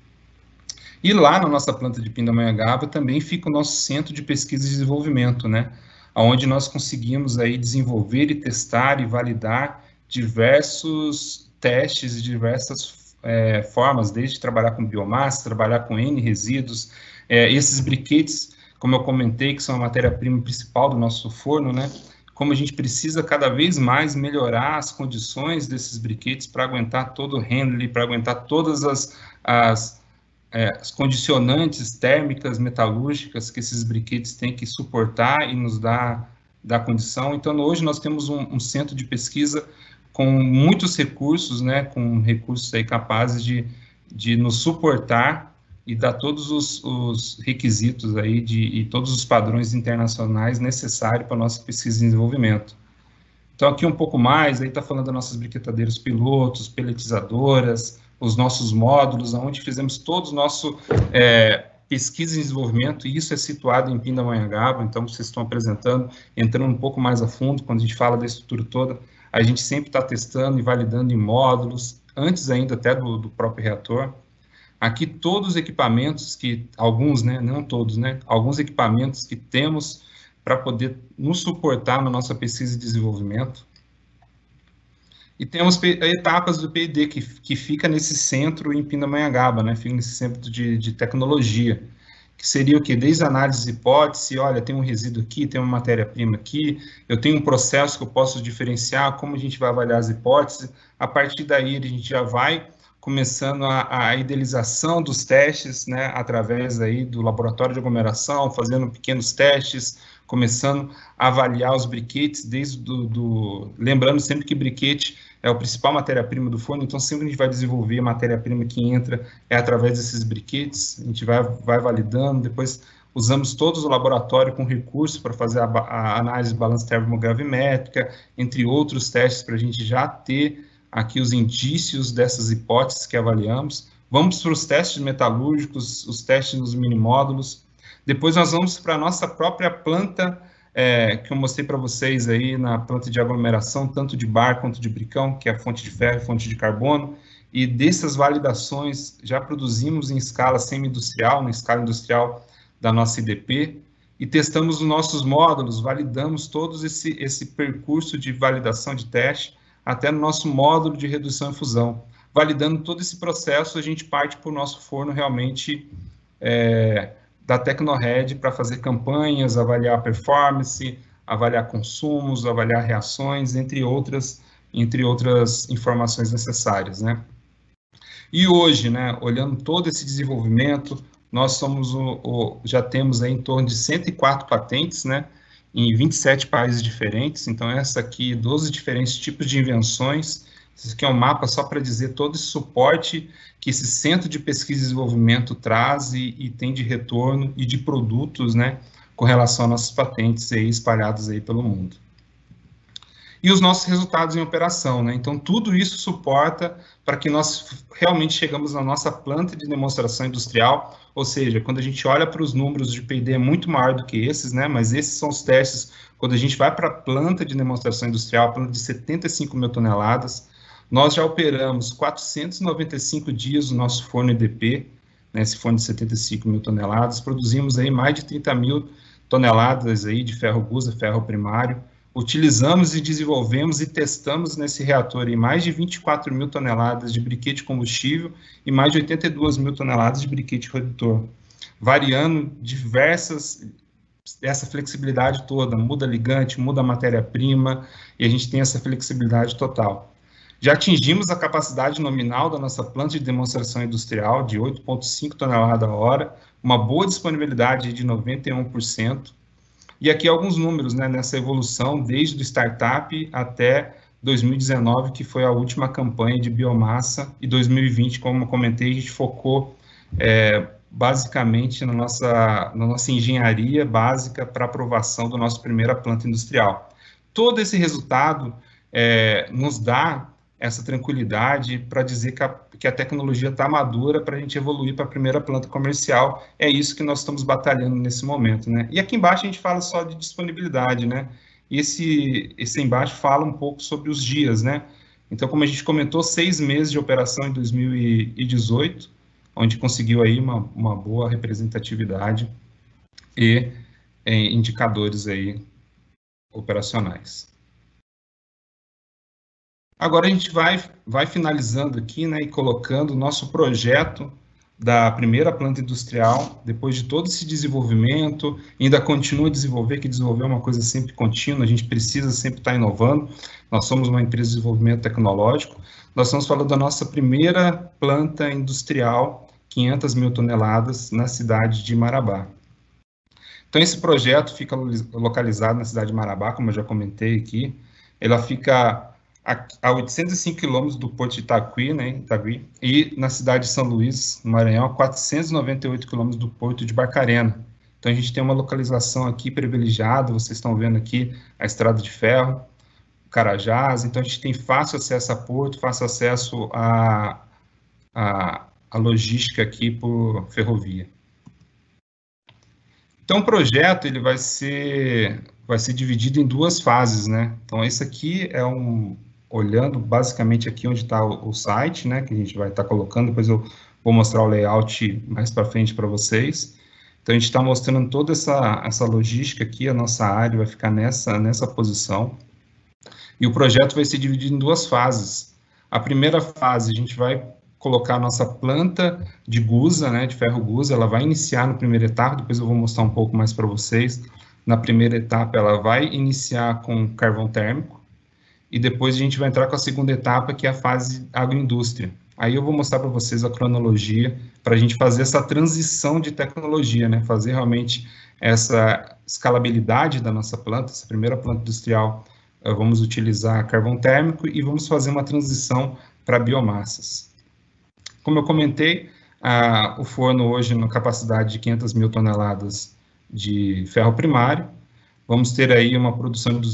E lá na nossa planta de Pindamonhangaba também fica o nosso centro de pesquisa e desenvolvimento, né? Onde nós conseguimos aí desenvolver e testar e validar diversos testes e diversas formas, desde trabalhar com biomassa, trabalhar com N resíduos, esses briquetes, como eu comentei, que são a matéria-prima principal do nosso forno, né? Como a gente precisa cada vez mais melhorar as condições desses briquetes para aguentar todo o handling, para aguentar todas as condicionantes térmicas, metalúrgicas que esses briquetes têm que suportar e nos dar condição. Então, hoje nós temos um centro de pesquisa com muitos recursos, né, com recursos aí capazes de nos suportar e dar todos os requisitos aí e todos os padrões internacionais necessários para a nossa pesquisa e desenvolvimento. Então, aqui um pouco mais, aí está falando das nossas briquetadeiras pilotos, peletizadoras, os nossos módulos, onde fizemos todos os nossos pesquisa e desenvolvimento, e isso é situado em Pindamonhangaba, então vocês estão apresentando, entrando um pouco mais a fundo, quando a gente fala da estrutura toda, a gente sempre está testando e validando em módulos, antes ainda até do próprio reator. Aqui todos os equipamentos alguns, né, não todos, né, alguns equipamentos que temos para poder nos suportar na nossa pesquisa e desenvolvimento. E temos etapas do P&D que fica nesse centro em Pindamonhangaba, né, fica nesse centro de tecnologia, que seria o quê? Desde a análise de hipótese, olha, tem um resíduo aqui, tem uma matéria-prima aqui, eu tenho um processo que eu posso diferenciar, como a gente vai avaliar as hipóteses, a partir daí a gente já vai começando a idealização dos testes, né, através aí do laboratório de aglomeração, fazendo pequenos testes, começando a avaliar os briquetes, lembrando sempre que briquete é o principal matéria-prima do forno, então sempre que a gente vai desenvolver a matéria-prima que entra é através desses briquetes, a gente vai validando, depois usamos todos o laboratório com recurso para fazer a análise de balança termogravimétrica, entre outros testes para a gente já ter aqui os indícios dessas hipóteses que avaliamos. Vamos para os testes metalúrgicos, os testes nos minimódulos. Depois nós vamos para a nossa própria planta, que eu mostrei para vocês aí na planta de aglomeração, tanto de bar quanto de bricão, que é a fonte de ferro e fonte de carbono. E dessas validações já produzimos em escala semi-industrial, na escala industrial da nossa IDP, e testamos os nossos módulos, validamos todo esse percurso de validação de teste, até no nosso módulo de redução e fusão. Validando todo esse processo, a gente parte para o nosso forno realmente da Tecnored para fazer campanhas, avaliar performance, avaliar consumos, avaliar reações, entre outras informações necessárias, né? E hoje, né, olhando todo esse desenvolvimento, nós já temos aí em torno de 104 patentes, né, em 27 países diferentes. Então, essa aqui, 12 diferentes tipos de invenções. Esse aqui é um mapa só para dizer todo esse suporte que esse centro de pesquisa e desenvolvimento traz e tem de retorno e de produtos, né, com relação às nossas patentes aí espalhadas aí pelo mundo. E os nossos resultados em operação, né? Então, tudo isso suporta para que nós realmente chegamos na nossa planta de demonstração industrial, ou seja, quando a gente olha para os números de P&D é muito maior do que esses, né? Mas esses são os testes, quando a gente vai para a planta de demonstração industrial, planta de 75 mil toneladas, nós já operamos 495 dias o nosso forno EDP, né, esse forno de 75 mil toneladas, produzimos aí mais de 30 mil toneladas aí de ferro gusa, ferro primário, utilizamos e desenvolvemos e testamos nesse reator em mais de 24 mil toneladas de briquete combustível e mais de 82 mil toneladas de briquete redutor, variando essa flexibilidade toda, muda ligante, muda matéria-prima, e a gente tem essa flexibilidade total. Já atingimos a capacidade nominal da nossa planta de demonstração industrial de 8,5 toneladas a hora, uma boa disponibilidade de 91%. E aqui alguns números, né, nessa evolução, desde o startup até 2019, que foi a última campanha de biomassa, e 2020, como eu comentei, a gente focou basicamente na nossa engenharia básica para aprovação da nossa primeira planta industrial. Todo esse resultado nos dá essa tranquilidade para dizer que a tecnologia está madura para a gente evoluir para a primeira planta comercial. É isso que nós estamos batalhando nesse momento, né? E aqui embaixo a gente fala só de disponibilidade, né? E esse embaixo fala um pouco sobre os dias, né? Então, como a gente comentou, 6 meses de operação em 2018, onde conseguiu aí uma boa representatividade e indicadores aí operacionais. Agora a gente vai finalizando aqui, né, e colocando o nosso projeto da primeira planta industrial, depois de todo esse desenvolvimento, ainda continua a desenvolver, que desenvolver é uma coisa sempre contínua, a gente precisa sempre estar inovando, nós somos uma empresa de desenvolvimento tecnológico, nós estamos falando da nossa primeira planta industrial, 500 mil toneladas, na cidade de Marabá. Então esse projeto fica localizado na cidade de Marabá, como eu já comentei aqui, ela fica a 805 quilômetros do Porto de Itagüí, né, Itagüí, e na cidade de São Luís, no Maranhão, a 498 quilômetros do Porto de Barcarena. Então, a gente tem uma localização aqui privilegiada, vocês estão vendo aqui a estrada de ferro, Carajás, então a gente tem fácil acesso a porto, fácil acesso a logística aqui por ferrovia. Então, o projeto ele vai ser dividido em 2 fases, né? Então, esse aqui é olhando basicamente aqui onde está o site, né, que a gente vai estar colocando, depois eu vou mostrar o layout mais para frente para vocês. Então, a gente está mostrando toda essa logística aqui, a nossa área vai ficar nessa posição. E o projeto vai ser dividido em 2 fases. A primeira fase, a gente vai colocar a nossa planta de gusa, né, de ferro gusa, ela vai iniciar na primeira etapa, depois eu vou mostrar um pouco mais para vocês. Na primeira etapa, ela vai iniciar com carvão térmico, e depois a gente vai entrar com a segunda etapa, que é a fase agroindústria. Aí eu vou mostrar para vocês a cronologia, para a gente fazer essa transição de tecnologia, né? Fazer realmente essa escalabilidade da nossa planta, essa primeira planta industrial, vamos utilizar carvão térmico e vamos fazer uma transição para biomassas. Como eu comentei, o forno hoje na capacidade de 500 mil toneladas de ferro primário, vamos ter aí uma produção de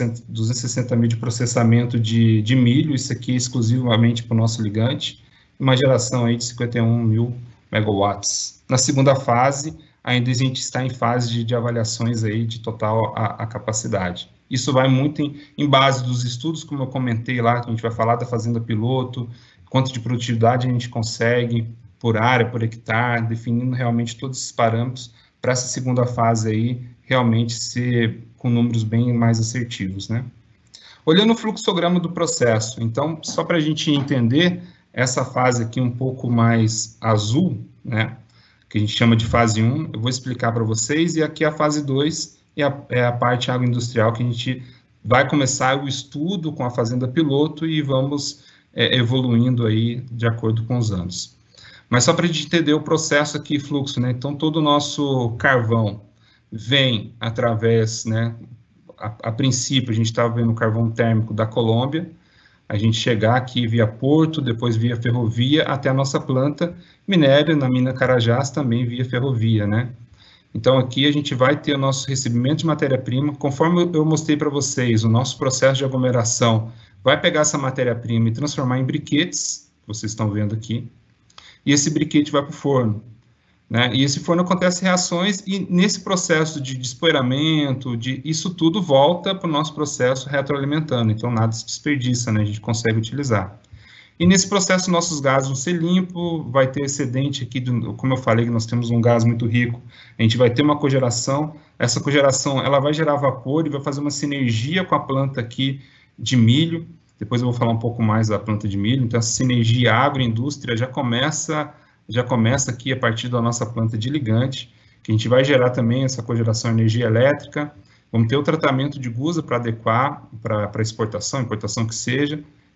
260 mil de processamento de milho, isso aqui exclusivamente para o nosso ligante, uma geração aí de 51 mil megawatts. Na segunda fase, ainda a gente está em fase de avaliações aí de total a capacidade. Isso vai muito em base dos estudos, como eu comentei lá, que a gente vai falar da fazenda piloto, quanto de produtividade a gente consegue por área, por hectare, definindo realmente todos esses parâmetros para essa segunda fase aí, realmente ser com números bem mais assertivos, né? Olhando o fluxograma do processo, então, só para a gente entender, essa fase aqui um pouco mais azul, né, que a gente chama de fase 1, eu vou explicar para vocês, e aqui a fase 2 é a parte agroindustrial, que a gente vai começar o estudo com a fazenda piloto e vamos evoluindo aí de acordo com os anos. Mas só para a gente entender o processo aqui, fluxo, né, então todo o nosso carvão vem através, né, a princípio a gente estava vendo o carvão térmico da Colômbia, a gente chegar aqui via porto, depois via ferrovia, até a nossa planta, minério na mina Carajás também via ferrovia, né. Então aqui a gente vai ter o nosso recebimento de matéria-prima, conforme eu mostrei para vocês, o nosso processo de aglomeração vai pegar essa matéria-prima e transformar em briquetes, que vocês estão vendo aqui, e esse briquete vai para o forno. Né? E esse forno acontece reações e nesse processo de despoeiramento, isso tudo volta para o nosso processo retroalimentando, então nada se desperdiça, né? A gente consegue utilizar. E nesse processo nossos gases vão ser limpos, vai ter excedente aqui, como eu falei, que nós temos um gás muito rico, a gente vai ter uma cogeração, essa cogeração ela vai gerar vapor e vai fazer uma sinergia com a planta aqui de milho, depois eu vou falar um pouco mais da planta de milho, então essa sinergia agroindústria já começa aqui a partir da nossa planta de ligante, que a gente vai gerar também essa cogeração de energia elétrica, vamos ter o tratamento de gusa para adequar para exportação que seja,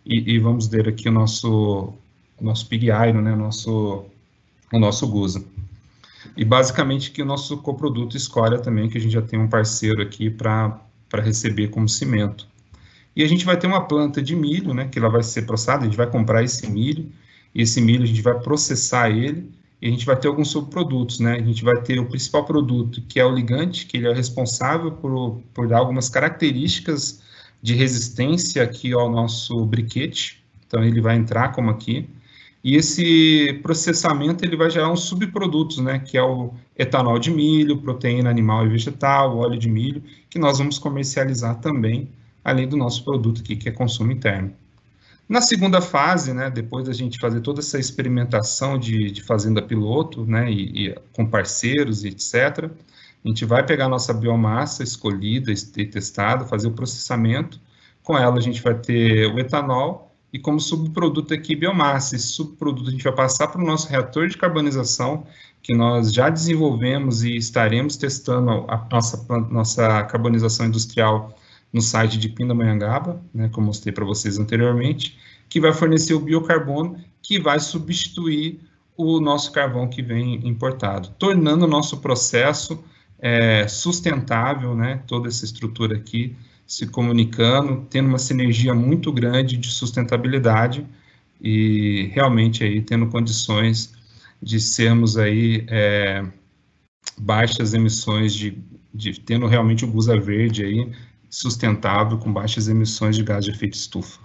e vamos ver aqui o nosso pig iron, né, o nosso gusa. E basicamente que o nosso coproduto escória também, que a gente já tem um parceiro aqui para receber como cimento. E a gente vai ter uma planta de milho, né, que ela vai ser processada, a gente vai comprar esse milho, e esse milho a gente vai processar ele, e a gente vai ter alguns subprodutos, né, a gente vai ter o principal produto, que é o ligante, que ele é responsável por dar algumas características de resistência aqui ao nosso briquete, então ele vai entrar como aqui, e esse processamento ele vai gerar uns subprodutos, né, que é o etanol de milho, proteína animal e vegetal, óleo de milho, que nós vamos comercializar também, além do nosso produto aqui, que é consumo interno. Na segunda fase, né, depois da gente fazer toda essa experimentação de fazenda piloto, né, e com parceiros, etc., a gente vai pegar a nossa biomassa escolhida e testada, fazer o processamento. Com ela, a gente vai ter o etanol, e como subproduto aqui, biomassa. Esse subproduto a gente vai passar para o nosso reator de carbonização, que nós já desenvolvemos e estaremos testando a nossa carbonização industrial no site de Pindamonhangaba, né, como mostrei para vocês anteriormente, que vai fornecer o biocarbono, que vai substituir o nosso carvão que vem importado, tornando o nosso processo sustentável, né, toda essa estrutura aqui, se comunicando, tendo uma sinergia muito grande de sustentabilidade e realmente aí tendo condições de sermos aí baixas emissões tendo realmente o gusa verde aí sustentável com baixas emissões de gás de efeito estufa.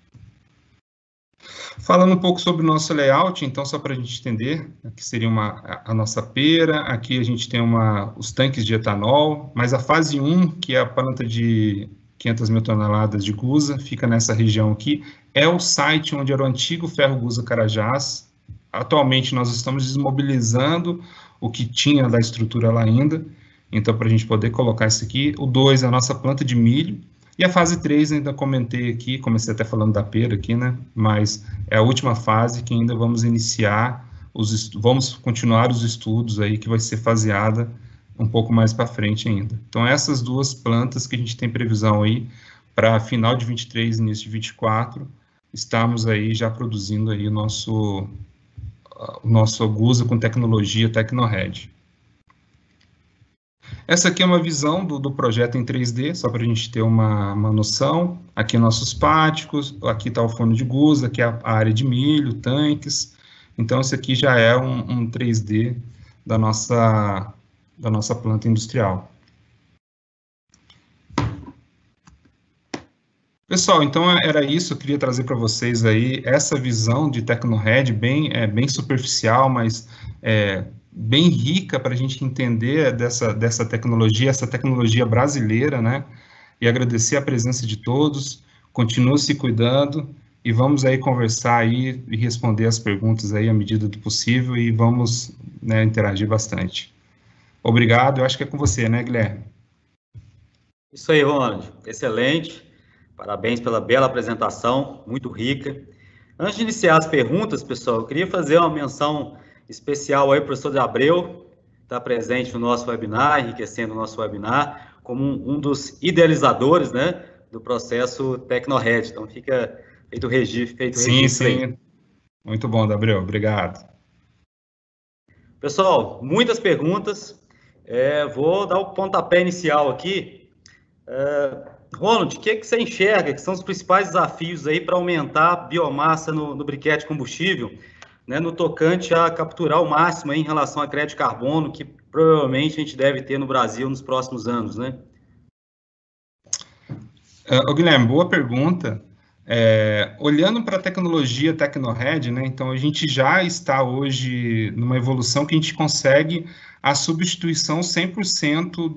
Falando um pouco sobre o nosso layout, então, só para a gente entender, aqui seria a nossa pera, aqui a gente tem os tanques de etanol, mas a fase 1, que é a planta de 500 mil toneladas de gusa, fica nessa região aqui, é o site onde era o antigo ferro gusa Carajás. Atualmente nós estamos desmobilizando o que tinha da estrutura lá ainda, então para a gente poder colocar isso aqui. O 2 é a nossa planta de milho, e a fase 3 ainda comentei aqui, comecei até falando da pera aqui, né, mas é a última fase que ainda vamos iniciar, vamos continuar os estudos aí, que vai ser faseada um pouco mais para frente ainda. Então, essas duas plantas que a gente tem previsão aí, para final de 23, início de 24, estamos aí já produzindo aí o nosso gusa com tecnologia TecnoRed. Essa aqui é uma visão do projeto em 3D, só para a gente ter uma noção. Aqui nossos páticos, aqui está o forno de gusa, aqui é a área de milho, tanques. Então, esse aqui já é um 3D da nossa planta industrial. Pessoal, então era isso, eu queria trazer para vocês aí essa visão de TecnoRed, bem superficial, mas bem rica para a gente entender dessa tecnologia, essa tecnologia brasileira, né? E agradecer a presença de todos, continuem se cuidando e vamos aí conversar aí e responder as perguntas aí à medida do possível e vamos, né, interagir bastante. Obrigado, eu acho que é com você, né, Guilherme? Isso aí, Ronald, excelente, parabéns pela bela apresentação, muito rica. Antes de iniciar as perguntas, pessoal, eu queria fazer uma menção especial aí, professor de Abreu, está presente no nosso webinar, enriquecendo o nosso webinar, como um dos idealizadores, né, do processo TecnoRed. Então, fica feito o registro. Sim. Muito bom, Abreu, obrigado. Pessoal, muitas perguntas. Vou dar o pontapé inicial aqui. Ronald, o que você enxerga que são os principais desafios aí para aumentar a biomassa no briquete combustível, né, no tocante a capturar o máximo aí em relação a crédito de carbono, que provavelmente a gente deve ter no Brasil nos próximos anos, né? Guilherme, boa pergunta. Olhando para a tecnologia TecnoRed, né, então a gente já está hoje numa evolução que a gente consegue a substituição 100%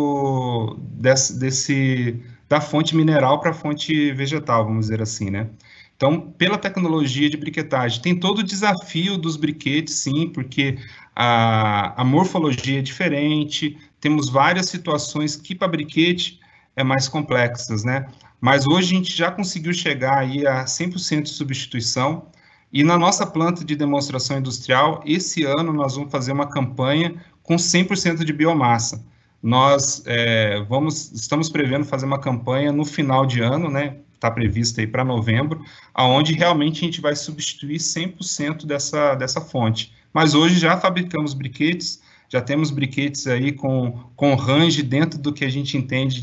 da fonte mineral para a fonte vegetal, vamos dizer assim, né? Então, pela tecnologia de briquetagem, tem todo o desafio dos briquetes, sim, porque a morfologia é diferente, temos várias situações que para briquete é mais complexas, né? Mas hoje a gente já conseguiu chegar aí a 100% de substituição, e na nossa planta de demonstração industrial, esse ano nós vamos fazer uma campanha com 100% de biomassa. Nós estamos prevendo fazer uma campanha no final de ano, né? tá previsto aí para novembro, aonde realmente a gente vai substituir 100% dessa fonte. Mas hoje já fabricamos briquetes, já temos briquetes aí com range dentro do que a gente entende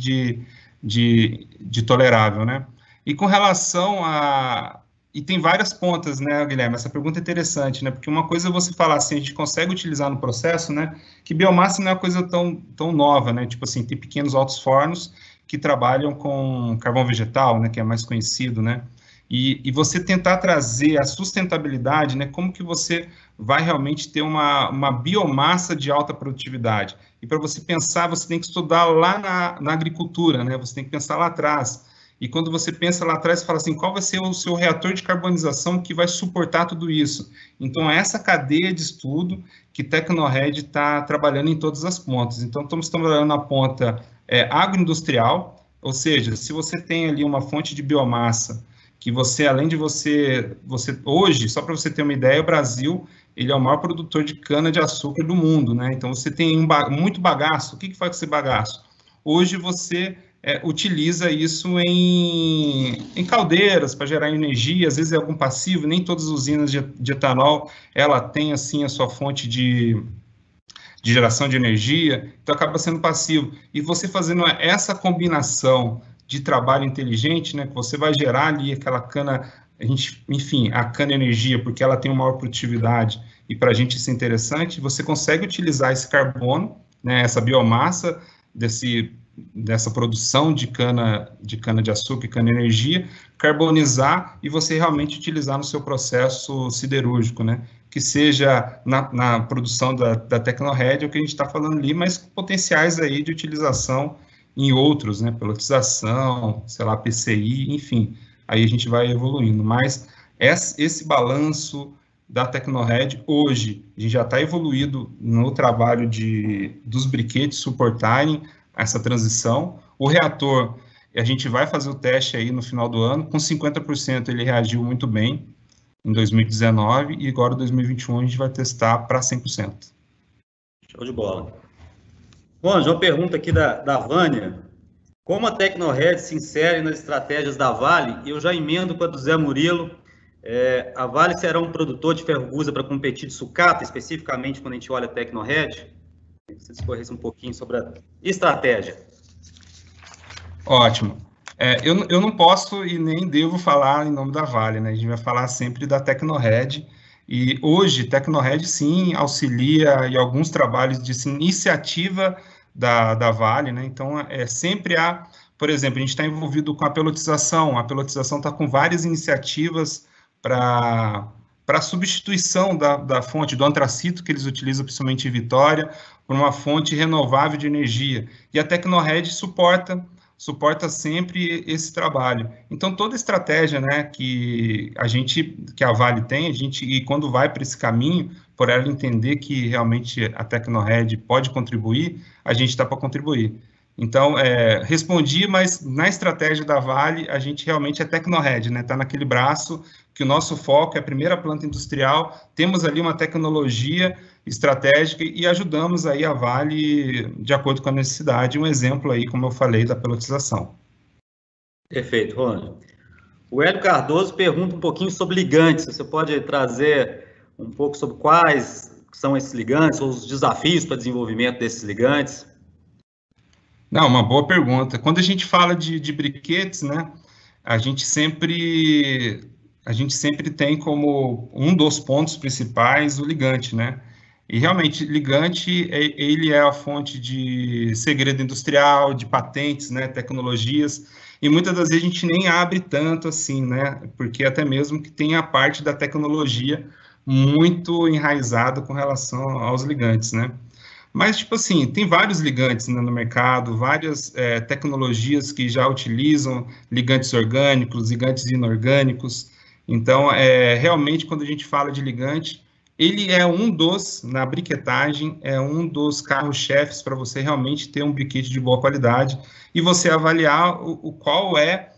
de tolerável, né? E com relação a... E tem várias pontas, né, Guilherme? Essa pergunta é interessante, né? Porque uma coisa é você falar assim, a gente consegue utilizar no processo, né? Que biomassa não é uma coisa tão nova, né? Tipo assim, tem pequenos altos fornos que trabalham com carvão vegetal, né? Que é mais conhecido, né? E você tentar trazer a sustentabilidade, né? Como que você vai realmente ter uma biomassa de alta produtividade? E para você pensar, você tem que estudar lá na agricultura, né? Você tem que pensar lá atrás. E quando você pensa lá atrás, você fala assim, qual vai ser o seu reator de carbonização que vai suportar tudo isso? Então, é essa cadeia de estudo que Tecnored está trabalhando em todas as pontas. Então, estamos trabalhando na ponta agroindustrial, ou seja, se você tem ali uma fonte de biomassa, que você, além de você hoje, só para você ter uma ideia, o Brasil, ele é o maior produtor de cana-de-açúcar do mundo, né? Então, você tem muito bagaço. O que faz com esse bagaço? Hoje, você utiliza isso em caldeiras para gerar energia, às vezes é algum passivo, nem todas as usinas de etanol, ela tem assim a sua fonte de geração de energia, então acaba sendo passivo. E você fazendo essa combinação de trabalho inteligente, né, que você vai gerar ali aquela cana, enfim, a cana energia, porque ela tem uma maior produtividade, e para a gente isso é interessante, você consegue utilizar esse carbono, né, essa biomassa dessa produção de cana de açúcar e cana energia, carbonizar e você realmente utilizar no seu processo siderúrgico, né? Que seja na produção da Tecnored, é o que a gente está falando ali, mas com potenciais aí de utilização em outros, né? Pelotização, sei lá, PCI, enfim, aí a gente vai evoluindo. Mas esse balanço da Tecnored, hoje, a gente já está evoluído no trabalho dos briquetes suportarem essa transição. O reator, a gente vai fazer o teste aí no final do ano, com 50% ele reagiu muito bem em 2019, e agora em 2021 a gente vai testar para 100%. Show de bola. Bom, já uma pergunta aqui da Vânia. Como a Tecnored se insere nas estratégias da Vale? E eu já emendo com a do Zé Murilo. A Vale será um produtor de ferro-gusa para competir de sucata, especificamente quando a gente olha a Tecnored? Você discorresse um pouquinho sobre a estratégia. Ótimo. Eu não posso e nem devo falar em nome da Vale, né? A gente vai falar sempre da Tecnored. E hoje, Tecnored, sim, auxilia em alguns trabalhos de iniciativa da Vale, né? Então, sempre por exemplo, a gente está envolvido com a pelotização está com várias iniciativas para substituição da fonte do antracito, que eles utilizam principalmente em Vitória, por uma fonte renovável de energia. E a Tecnored suporta sempre esse trabalho. Então, toda a estratégia, né, que a Vale tem, e quando vai para esse caminho, por ela entender que realmente a Tecnored pode contribuir, a gente está para contribuir. Então, respondi, mas na estratégia da Vale, a gente realmente é Tecnored, né? Está naquele braço que o nosso foco é a primeira planta industrial, temos ali uma tecnologia estratégica e ajudamos aí a Vale de acordo com a necessidade. Um exemplo aí, como eu falei, da pelotização. Perfeito, Ronald. O Hélio Cardoso pergunta um pouquinho sobre ligantes. Você pode trazer um pouco sobre quais são esses ligantes, ou os desafios para desenvolvimento desses ligantes? Não, uma boa pergunta. Quando a gente fala de briquetes, né, a gente sempre tem como um dos pontos principais o ligante, né? E realmente, ligante, ele é a fonte de segredo industrial, de patentes, né, tecnologias, e muitas das vezes a gente nem abre tanto assim, né, porque até mesmo que tem a parte da tecnologia muito enraizada com relação aos ligantes, né? Mas, tipo assim, tem vários ligantes, né, no mercado, várias tecnologias que já utilizam ligantes orgânicos, ligantes inorgânicos. Então, realmente, quando a gente fala de ligante, ele na briquetagem, é um dos carros-chefes para você realmente ter um briquete de boa qualidade e você avaliar qual é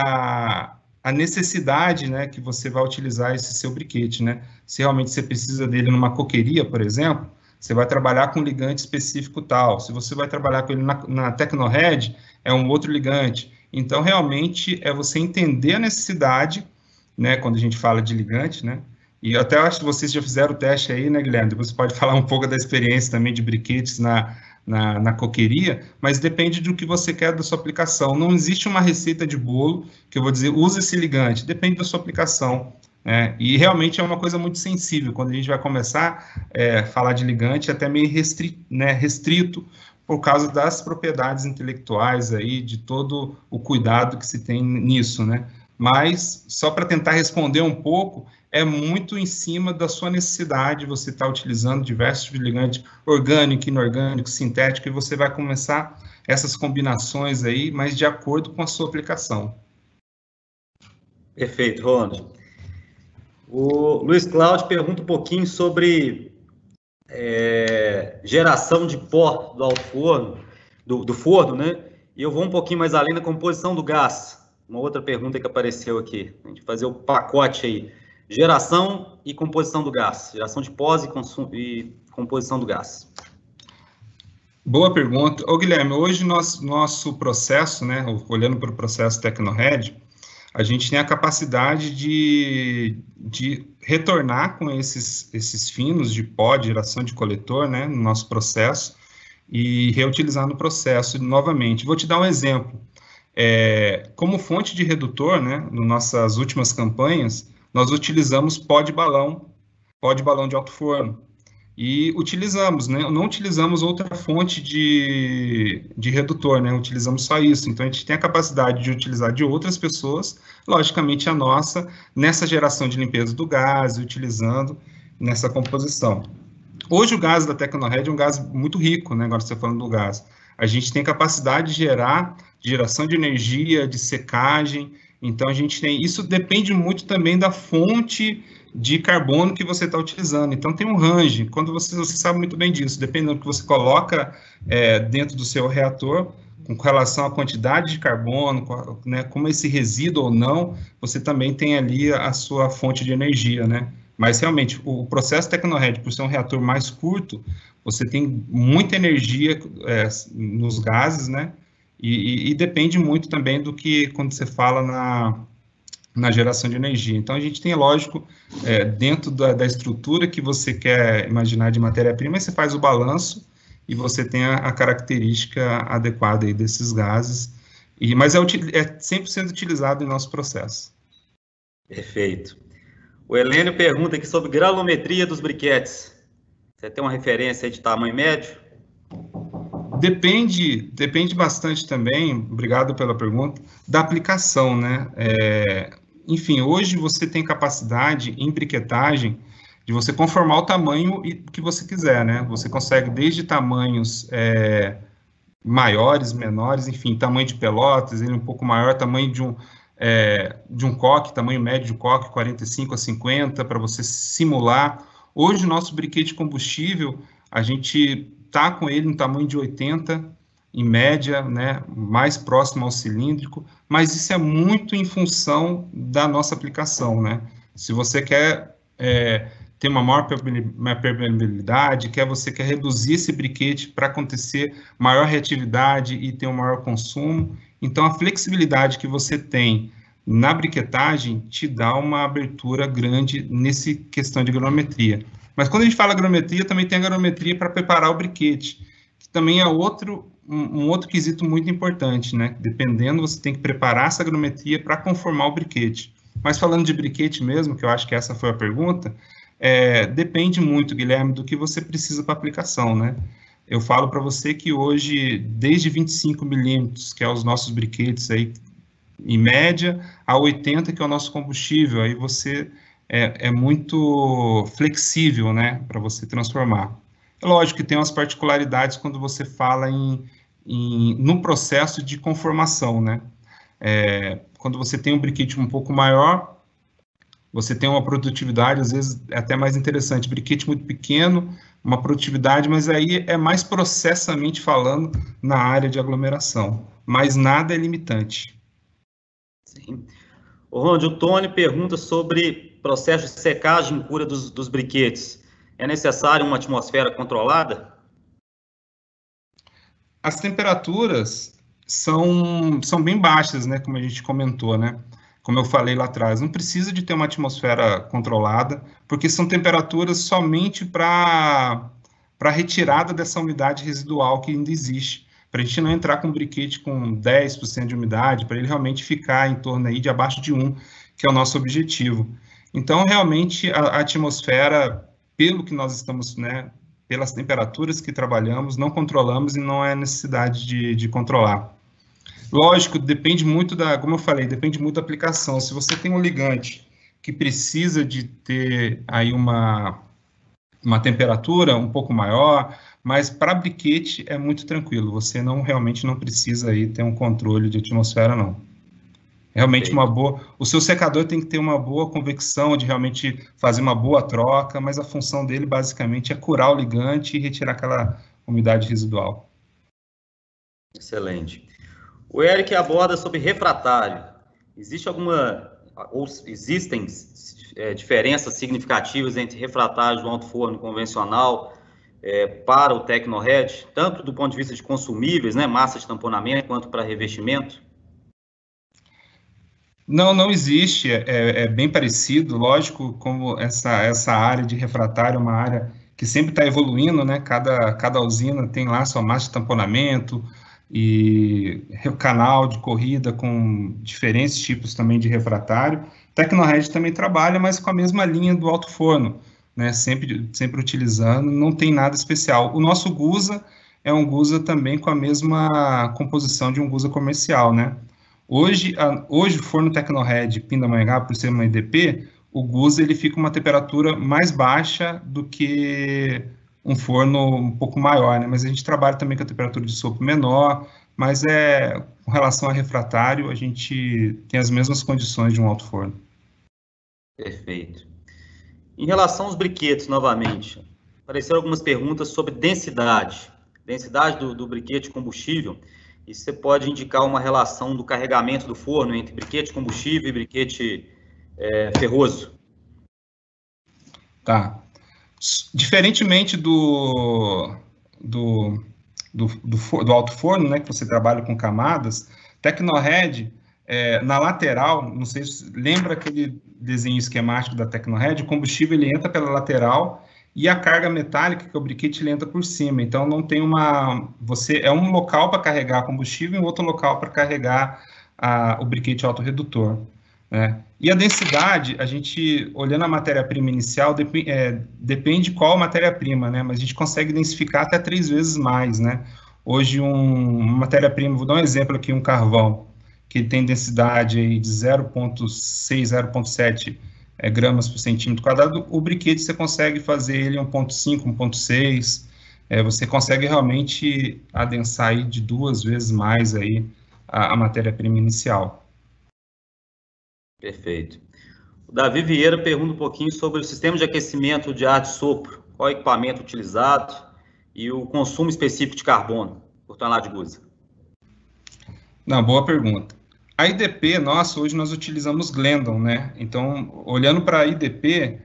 a necessidade, né, que você vai utilizar esse seu briquete, né? Se realmente você precisa dele numa coqueria, por exemplo, você vai trabalhar com um ligante específico tal. Se você vai trabalhar com ele na Tecnored, é um outro ligante. Então, realmente, é você entender a necessidade, né, quando a gente fala de ligante, né, e eu até acho que vocês já fizeram o teste aí, né, Guilherme? Depois você pode falar um pouco da experiência também de briquetes na coqueria, mas depende do que você quer da sua aplicação. Não existe uma receita de bolo que eu vou dizer, usa esse ligante, depende da sua aplicação. E realmente é uma coisa muito sensível, quando a gente vai começar a falar de ligante, é até meio restrito, por causa das propriedades intelectuais aí, de todo o cuidado que se tem nisso, né? Mas, só para tentar responder um pouco, é muito em cima da sua necessidade, você está utilizando diversos tipos de ligante orgânico, inorgânico, sintético, e você vai começar essas combinações aí, mas de acordo com a sua aplicação. Perfeito, Ronald. O Luiz Cláudio pergunta um pouquinho sobre geração de pó do alto forno, do forno, né? E eu vou um pouquinho mais além da composição do gás. Uma outra pergunta que apareceu aqui. A gente fazer o pacote aí. Geração e composição do gás. Geração de pós e composição do gás. Boa pergunta. Ô, Guilherme, hoje nosso processo, né, olhando para o processo TecnoRed, a gente tem a capacidade de retornar com esses finos de pó, de geração de coletor, né, no nosso processo, e reutilizar no processo novamente. Vou te dar um exemplo. Como fonte de redutor, né, nas nossas últimas campanhas, nós utilizamos pó de balão de alto forno. E utilizamos, né? Não utilizamos outra fonte de redutor, né? Utilizamos só isso. Então, a gente tem a capacidade de utilizar de outras pessoas, logicamente a nossa, nessa geração de limpeza do gás, utilizando nessa composição. Hoje, o gás da TecnoRed é um gás muito rico, né? Agora você está falando do gás. A gente tem capacidade de geração de energia, de secagem. Então, a gente tem... Isso depende muito também da fonte de carbono que você está utilizando. Então, tem um range. Quando você sabe muito bem disso, dependendo do que você coloca dentro do seu reator, com relação à quantidade de carbono, né, como esse resíduo ou não, você também tem ali a sua fonte de energia, né? Mas, realmente, o processo TecnoRed, por ser um reator mais curto, você tem muita energia nos gases, né? E depende muito também do que, quando você fala na geração de energia. Então, a gente tem, lógico, dentro da estrutura que você quer imaginar de matéria-prima, você faz o balanço e você tem a característica adequada aí desses gases, mas é 100% utilizado em nosso processo. Perfeito. O Helênio pergunta aqui sobre granulometria dos briquetes. Você tem uma referência aí de tamanho médio? Depende bastante também, obrigado pela pergunta, da aplicação, né? Enfim, hoje você tem capacidade em briquetagem de você conformar o tamanho que você quiser, né? Você consegue desde tamanhos maiores, menores, enfim, tamanho de pelotas, ele um pouco maior, tamanho de um coque, tamanho médio de coque, 45 a 50, para você simular. Hoje, o nosso briquete combustível, a gente está com ele no tamanho de 80, em média, né, mais próximo ao cilíndrico, mas isso é muito em função da nossa aplicação, né? Se você quer ter uma maior permeabilidade, você quer reduzir esse briquete para acontecer maior reatividade e ter um maior consumo, então a flexibilidade que você tem na briquetagem te dá uma abertura grande nessa questão de granulometria. Mas quando a gente fala granulometria, também tem a granulometria para preparar o briquete, que também é um outro quesito muito importante, né? Dependendo, você tem que preparar essa granulometria para conformar o briquete. Mas falando de briquete mesmo, que eu acho que essa foi a pergunta, depende muito, Guilherme, do que você precisa para aplicação, né? Eu falo para você que hoje, desde 25 milímetros, que é os nossos briquetes aí, em média, a 80, que é o nosso combustível, aí você é muito flexível, né, para você transformar. É lógico que tem umas particularidades quando você fala no processo de conformação, né? Quando você tem um briquete um pouco maior, você tem uma produtividade, às vezes, até mais interessante. Briquete muito pequeno, uma produtividade, mas aí é mais processamente falando na área de aglomeração. Mas nada é limitante. Sim. O Ronald, o Tony pergunta sobre processo de secagem e cura dos briquetes. É necessário uma atmosfera controlada? As temperaturas, são bem baixas, né, como a gente comentou, né? Como eu falei lá atrás, não precisa de ter uma atmosfera controlada, porque são temperaturas somente para retirada dessa umidade residual que ainda existe, para a gente não entrar com um briquete com 10% de umidade, para ele realmente ficar em torno aí de abaixo de 1, que é o nosso objetivo. Então, realmente, a atmosfera, pelo que nós estamos, né, pelas temperaturas que trabalhamos, não controlamos e não é necessidade de controlar. Lógico, depende muito como eu falei, depende muito da aplicação. Se você tem um ligante que precisa de ter aí uma temperatura um pouco maior, mas para briquete é muito tranquilo, você realmente não precisa aí ter um controle de atmosfera, não. Realmente o seu secador tem que ter uma boa convecção, de realmente fazer uma boa troca, mas a função dele basicamente é curar o ligante e retirar aquela umidade residual. Excelente. O Eric aborda sobre refratário. Existem diferenças significativas entre refratários do alto forno convencional para o Tecnored, tanto do ponto de vista de consumíveis, né, massa de tamponamento, quanto para revestimento? Não existe, é bem parecido, lógico, como essa área de refratário é uma área que sempre está evoluindo, né? Cada usina tem lá sua massa de tamponamento e canal de corrida com diferentes tipos também de refratário. Tecnored também trabalha, mas com a mesma linha do alto forno, né? Sempre utilizando, não tem nada especial. O nosso Gusa é um Gusa também com a mesma composição de um Gusa comercial, né? Hoje o forno Tecnored Pindamonhangaba, por ser uma IDP, o Gusa ele fica uma temperatura mais baixa do que um forno um pouco maior, né? Mas a gente trabalha também com a temperatura de sopro menor, mas com relação a refratário, a gente tem as mesmas condições de um alto forno. Perfeito. Em relação aos briquetes, novamente, apareceram algumas perguntas sobre densidade do briquete combustível. E você pode indicar uma relação do carregamento do forno entre briquete combustível e briquete ferroso? Tá. Diferentemente do alto forno, né, que você trabalha com camadas, Tecnored, na lateral, não sei se lembra aquele desenho esquemático da Tecnored, o combustível ele entra pela lateral e a carga metálica, que é o briquete, ele entra por cima. Então, não tem é um local para carregar combustível e outro local para carregar o briquete autorredutor, né? E a densidade, a gente, olhando a matéria-prima inicial, depende qual matéria-prima, né? Mas a gente consegue densificar até 3 vezes mais, né? Hoje, uma matéria-prima, vou dar um exemplo aqui, um carvão, que tem densidade aí de 0,6, 0,7 gramas por centímetro quadrado, o briquete você consegue fazer ele 1,5, 1,6, você consegue realmente adensar aí de 2 vezes mais aí a matéria-prima inicial. Perfeito. O Davi Vieira pergunta um pouquinho sobre o sistema de aquecimento de ar de sopro, qual é o equipamento utilizado e o consumo específico de carbono por tonelada de Gusa. Não, boa pergunta. A IDP, hoje nós utilizamos Glendon, né? Então, olhando para a IDP,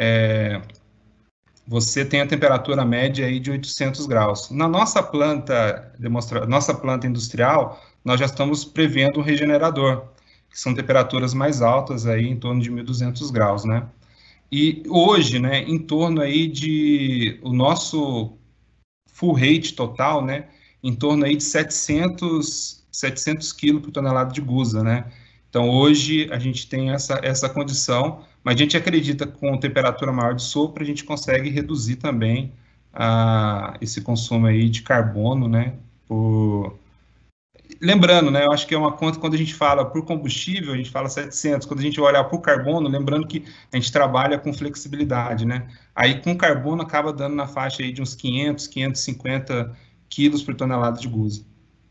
você tem a temperatura média aí de 800 graus. Na nossa planta industrial, nós já estamos prevendo um regenerador, que são temperaturas mais altas aí, em torno de 1.200 graus, né? E hoje, né, em torno aí o nosso full rate total, né, em torno aí de 700 kg por tonelada de Gusa, né? Então, hoje, a gente tem essa condição, mas a gente acredita que com temperatura maior de sopro, a gente consegue reduzir também esse consumo aí de carbono, né? Lembrando, né, eu acho que é uma conta, quando a gente fala por combustível, a gente fala 700, quando a gente olhar por carbono, lembrando que a gente trabalha com flexibilidade, né? Aí, com carbono, acaba dando na faixa aí de uns 500, 550 quilos por tonelada de Gusa.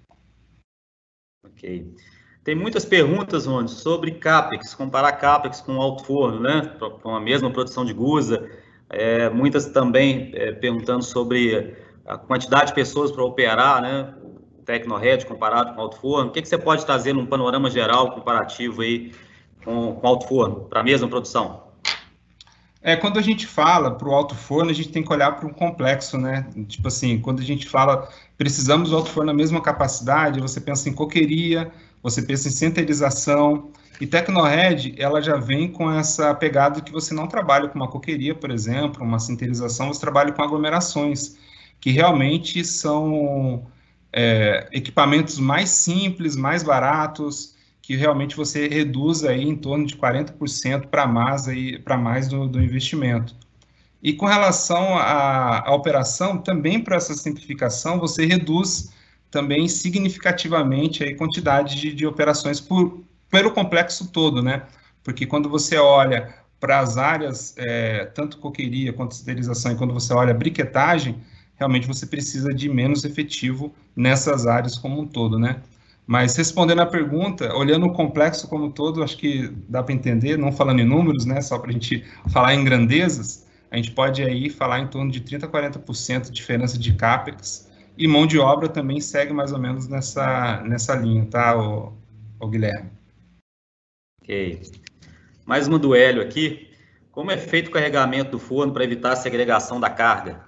Ok. Tem muitas perguntas, Rony, sobre CAPEX, comparar CAPEX com alto forno, né? Com a mesma produção de Gusa. Muitas também perguntando sobre a quantidade de pessoas para operar, né? O Tecnored comparado com alto forno. O que você pode trazer num panorama geral comparativo aí com alto forno, para a mesma produção? Quando a gente fala para o alto forno, a gente tem que olhar para um complexo, né? Tipo assim, quando a gente fala precisamos do alto forno na mesma capacidade, você pensa em coqueria, você pensa em centerização, e Tecnored, ela já vem com essa pegada que você não trabalha com uma coqueria, por exemplo, uma centerização, você trabalha com aglomerações, que realmente são equipamentos mais simples, mais baratos, que realmente você reduz aí em torno de 40% para mais do investimento. E com relação à operação, também para essa simplificação, você reduz também significativamente a quantidade de operações pelo complexo todo, né? Porque quando você olha para as áreas, tanto coqueria quanto esterilização, e quando você olha a briquetagem, realmente você precisa de menos efetivo nessas áreas como um todo, né? Mas respondendo à pergunta, olhando o complexo como um todo, acho que dá para entender, não falando em números, né? Só para a gente falar em grandezas, a gente pode aí falar em torno de 30% a 40% de diferença de CAPEX, e mão de obra também segue mais ou menos nessa linha, tá, o Guilherme? Ok. Mais uma do Hélio aqui. Como é feito o carregamento do forno para evitar a segregação da carga?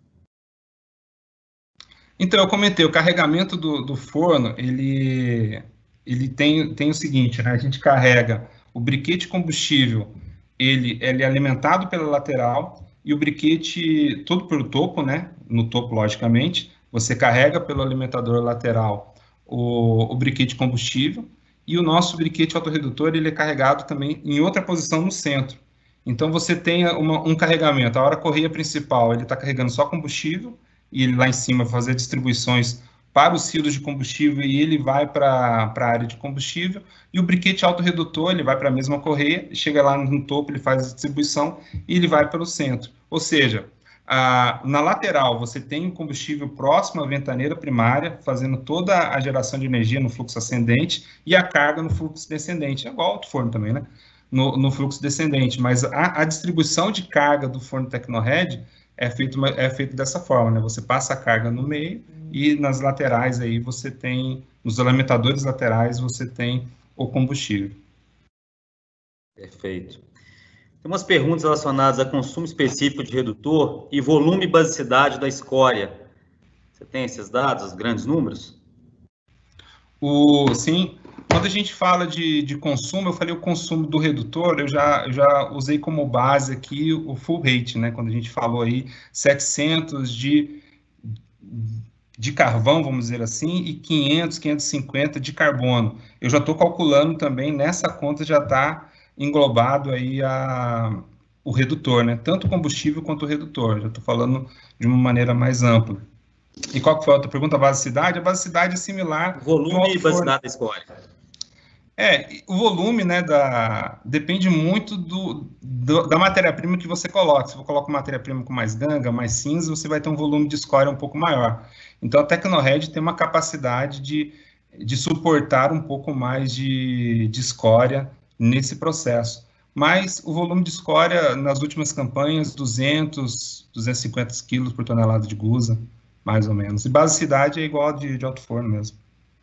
Então, eu comentei, o carregamento do forno, ele tem o seguinte, né? A gente carrega o briquete combustível, ele é alimentado pela lateral, e o briquete todo pelo topo, né? No topo, logicamente, você carrega pelo alimentador lateral o briquete combustível, e o nosso briquete autorredutor, ele é carregado também em outra posição no centro. Então, você tem um carregamento, a hora correia principal, ele está carregando só combustível, e ele lá em cima fazer distribuições para os silos de combustível, e ele vai para a área de combustível, e o briquete autorredutor, ele vai para a mesma correia, chega lá no topo, ele faz a distribuição, e ele vai pelo centro. Ou seja, na lateral, você tem o combustível próximo à ventaneira primária, fazendo toda a geração de energia no fluxo ascendente, e a carga no fluxo descendente, é igual ao forno também, né? No fluxo descendente, mas a distribuição de carga do forno Tecnored é feito dessa forma, né? Você passa a carga no meio, e nas laterais aí você tem, nos alimentadores laterais, você tem o combustível. Perfeito. Tem umas perguntas relacionadas a consumo específico de redutor e volume e basicidade da escória. Você tem esses dados, os grandes números? Sim, quando a gente fala de consumo, eu falei o consumo do redutor, eu já usei como base aqui o full rate, né? Quando a gente falou aí 700 de carvão, vamos dizer assim, e 500, 550 de carbono. Eu já estou calculando também, nessa conta já está englobado aí o redutor, né? Tanto o combustível quanto o redutor. Já estou falando de uma maneira mais ampla. E qual que foi a outra pergunta? A basicidade? A basicidade é similar. Volume e basicidade da escória. O volume, né, depende muito da matéria-prima que você coloca. Se você coloca uma matéria-prima com mais ganga, mais cinza, você vai ter um volume de escória um pouco maior. Então, a Tecnored tem uma capacidade de suportar um pouco mais de escória nesse processo. Mas o volume de escória, nas últimas campanhas, 200, 250 quilos por tonelada de gusa, mais ou menos. E basicidade é igual a de alto forno mesmo.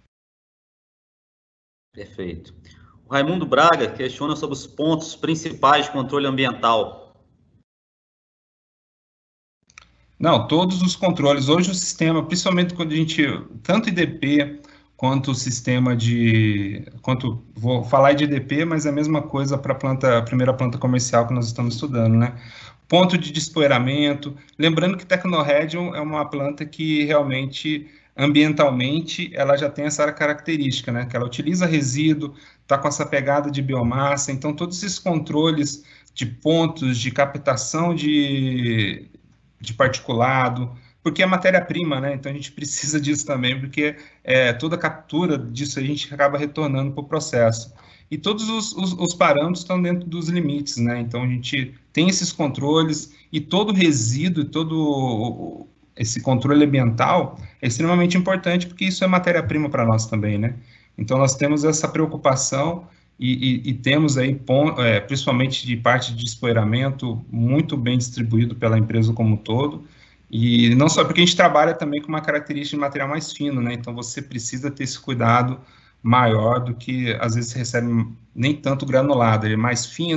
Perfeito. O Raimundo Braga questiona sobre os pontos principais de controle ambiental. Não, todos os controles. Hoje o sistema, principalmente quando a gente, tanto IDP quanto o sistema vou falar de IDP, mas é a mesma coisa para a primeira planta comercial que nós estamos estudando, né? Ponto de despoeiramento. Lembrando que Tecnored é uma planta que realmente, ambientalmente, ela já tem essa característica, né? Que ela utiliza resíduo, está com essa pegada de biomassa, então todos esses controles de pontos de captação de particulado, porque é matéria-prima, né? Então a gente precisa disso também, porque toda captura disso a gente acaba retornando para o processo. E todos os parâmetros estão dentro dos limites, né? Então a gente tem esses controles, e todo resíduo, todo esse controle ambiental é extremamente importante, porque isso é matéria-prima para nós também, né? Então nós temos essa preocupação, e temos aí, principalmente de parte de despoeiramento, muito bem distribuído pela empresa como um todo, e não só porque a gente trabalha também com uma característica de material mais fino, né? Então você precisa ter esse cuidado maior do que às vezes você recebe nem tanto granulado, ele é mais fino,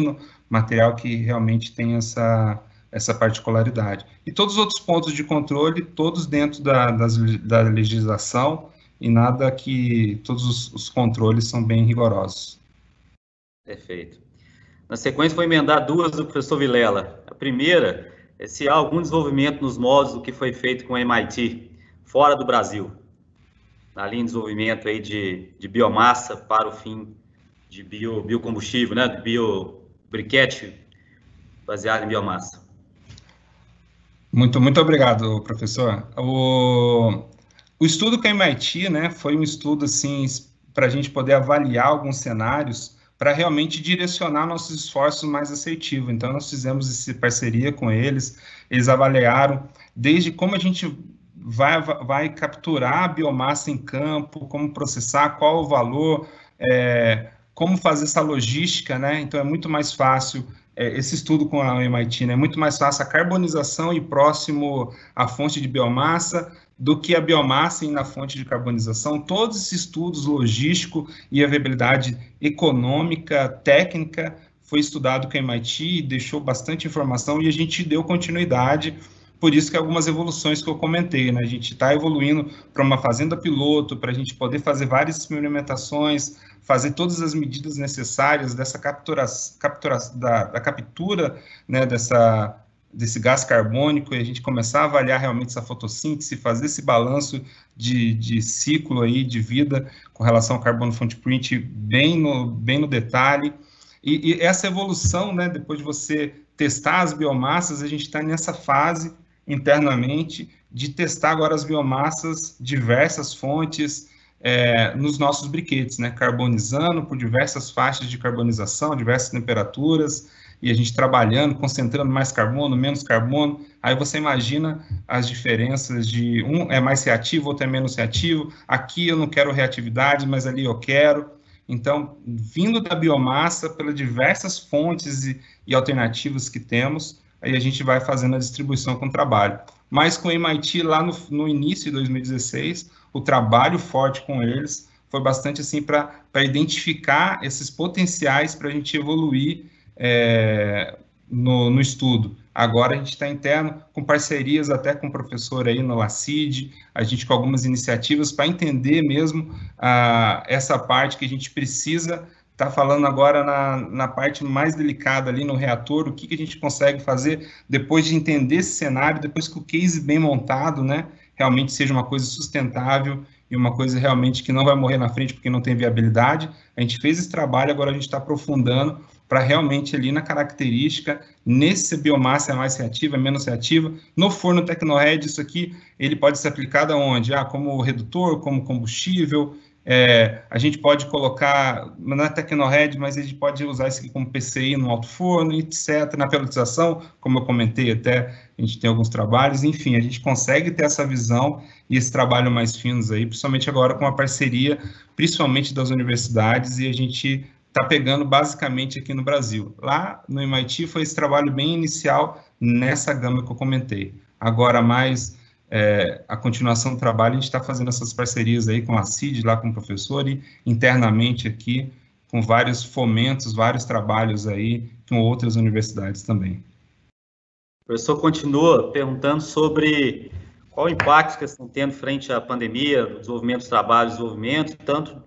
material que realmente tem essa particularidade. E todos os outros pontos de controle, todos dentro da legislação, e nada que todos os controles são bem rigorosos. Perfeito. Na sequência, vou emendar duas do professor Vilela. A primeira é se há algum desenvolvimento nos moldes do que foi feito com o MIT, fora do Brasil, na linha de desenvolvimento aí de biomassa para o fim de biocombustível, né, de biobriquete baseado em biomassa. Muito obrigado, professor. O estudo com a MIT, né, foi um estudo assim para a gente poder avaliar alguns cenários para realmente direcionar nossos esforços mais assertivos. Então, nós fizemos essa parceria com eles, eles avaliaram desde como a gente vai capturar a biomassa em campo, como processar, qual o valor, como fazer essa logística, né? Então, é muito mais fácil, esse estudo com a MIT, né? É muito mais fácil a carbonização ir próximo à fonte de biomassa do que a biomassa na fonte de carbonização. Todos esses estudos logístico e a viabilidade econômica, técnica, foi estudado com a MIT, deixou bastante informação e a gente deu continuidade. Por isso que algumas evoluções que eu comentei, né? A gente está evoluindo para uma fazenda piloto, para a gente poder fazer várias experimentações, fazer todas as medidas necessárias dessa captura, né, desse gás carbônico, e a gente começar a avaliar realmente essa fotossíntese, fazer esse balanço de ciclo aí, de vida com relação ao carbono footprint bem no detalhe. E essa evolução, né, depois de você testar as biomassas, a gente está nessa fase internamente de testar agora as biomassas, diversas fontes, nos nossos briquetes, né, carbonizando por diversas faixas de carbonização, diversas temperaturas, e a gente trabalhando, concentrando mais carbono, menos carbono. Aí você imagina as diferenças de um é mais reativo, outro é menos reativo. Aqui eu não quero reatividade, mas ali eu quero. Então, vindo da biomassa, pelas diversas fontes e alternativas que temos, aí a gente vai fazendo a distribuição com o trabalho. Mas com o MIT, lá no início de 2016, o trabalho forte com eles foi bastante assim para identificar esses potenciais para a gente evoluir no estudo. Agora a gente está interno com parcerias até com o professor aí no LACID, a gente com algumas iniciativas para entender mesmo essa parte que a gente precisa estar falando agora na parte mais delicada ali no reator, o que a gente consegue fazer depois de entender esse cenário, depois que o case bem montado, né, realmente seja uma coisa sustentável e uma coisa realmente que não vai morrer na frente porque não tem viabilidade. A gente fez esse trabalho, agora a gente está aprofundando para realmente ali na característica, nesse biomassa é mais reativa, é menos reativa. No forno Tecnored, isso aqui, ele pode ser aplicado aonde? Como redutor, como combustível, a gente pode colocar, não é Tecnored, mas a gente pode usar isso aqui como PCI no alto forno, etc. Na peletização, como eu comentei até, a gente tem alguns trabalhos, enfim, a gente consegue ter essa visão e esse trabalho mais finos aí, principalmente agora com a parceria, principalmente das universidades, e a gente está pegando basicamente aqui no Brasil. Lá no MIT foi esse trabalho bem inicial nessa gama que eu comentei. Agora mais a continuação do trabalho, a gente está fazendo essas parcerias aí com a CID, lá com o professor, e internamente aqui com vários fomentos, vários trabalhos aí com outras universidades também. O professor continua perguntando sobre qual o impacto que estão tendo frente à pandemia, do desenvolvimento dos trabalhos de desenvolvimento, tanto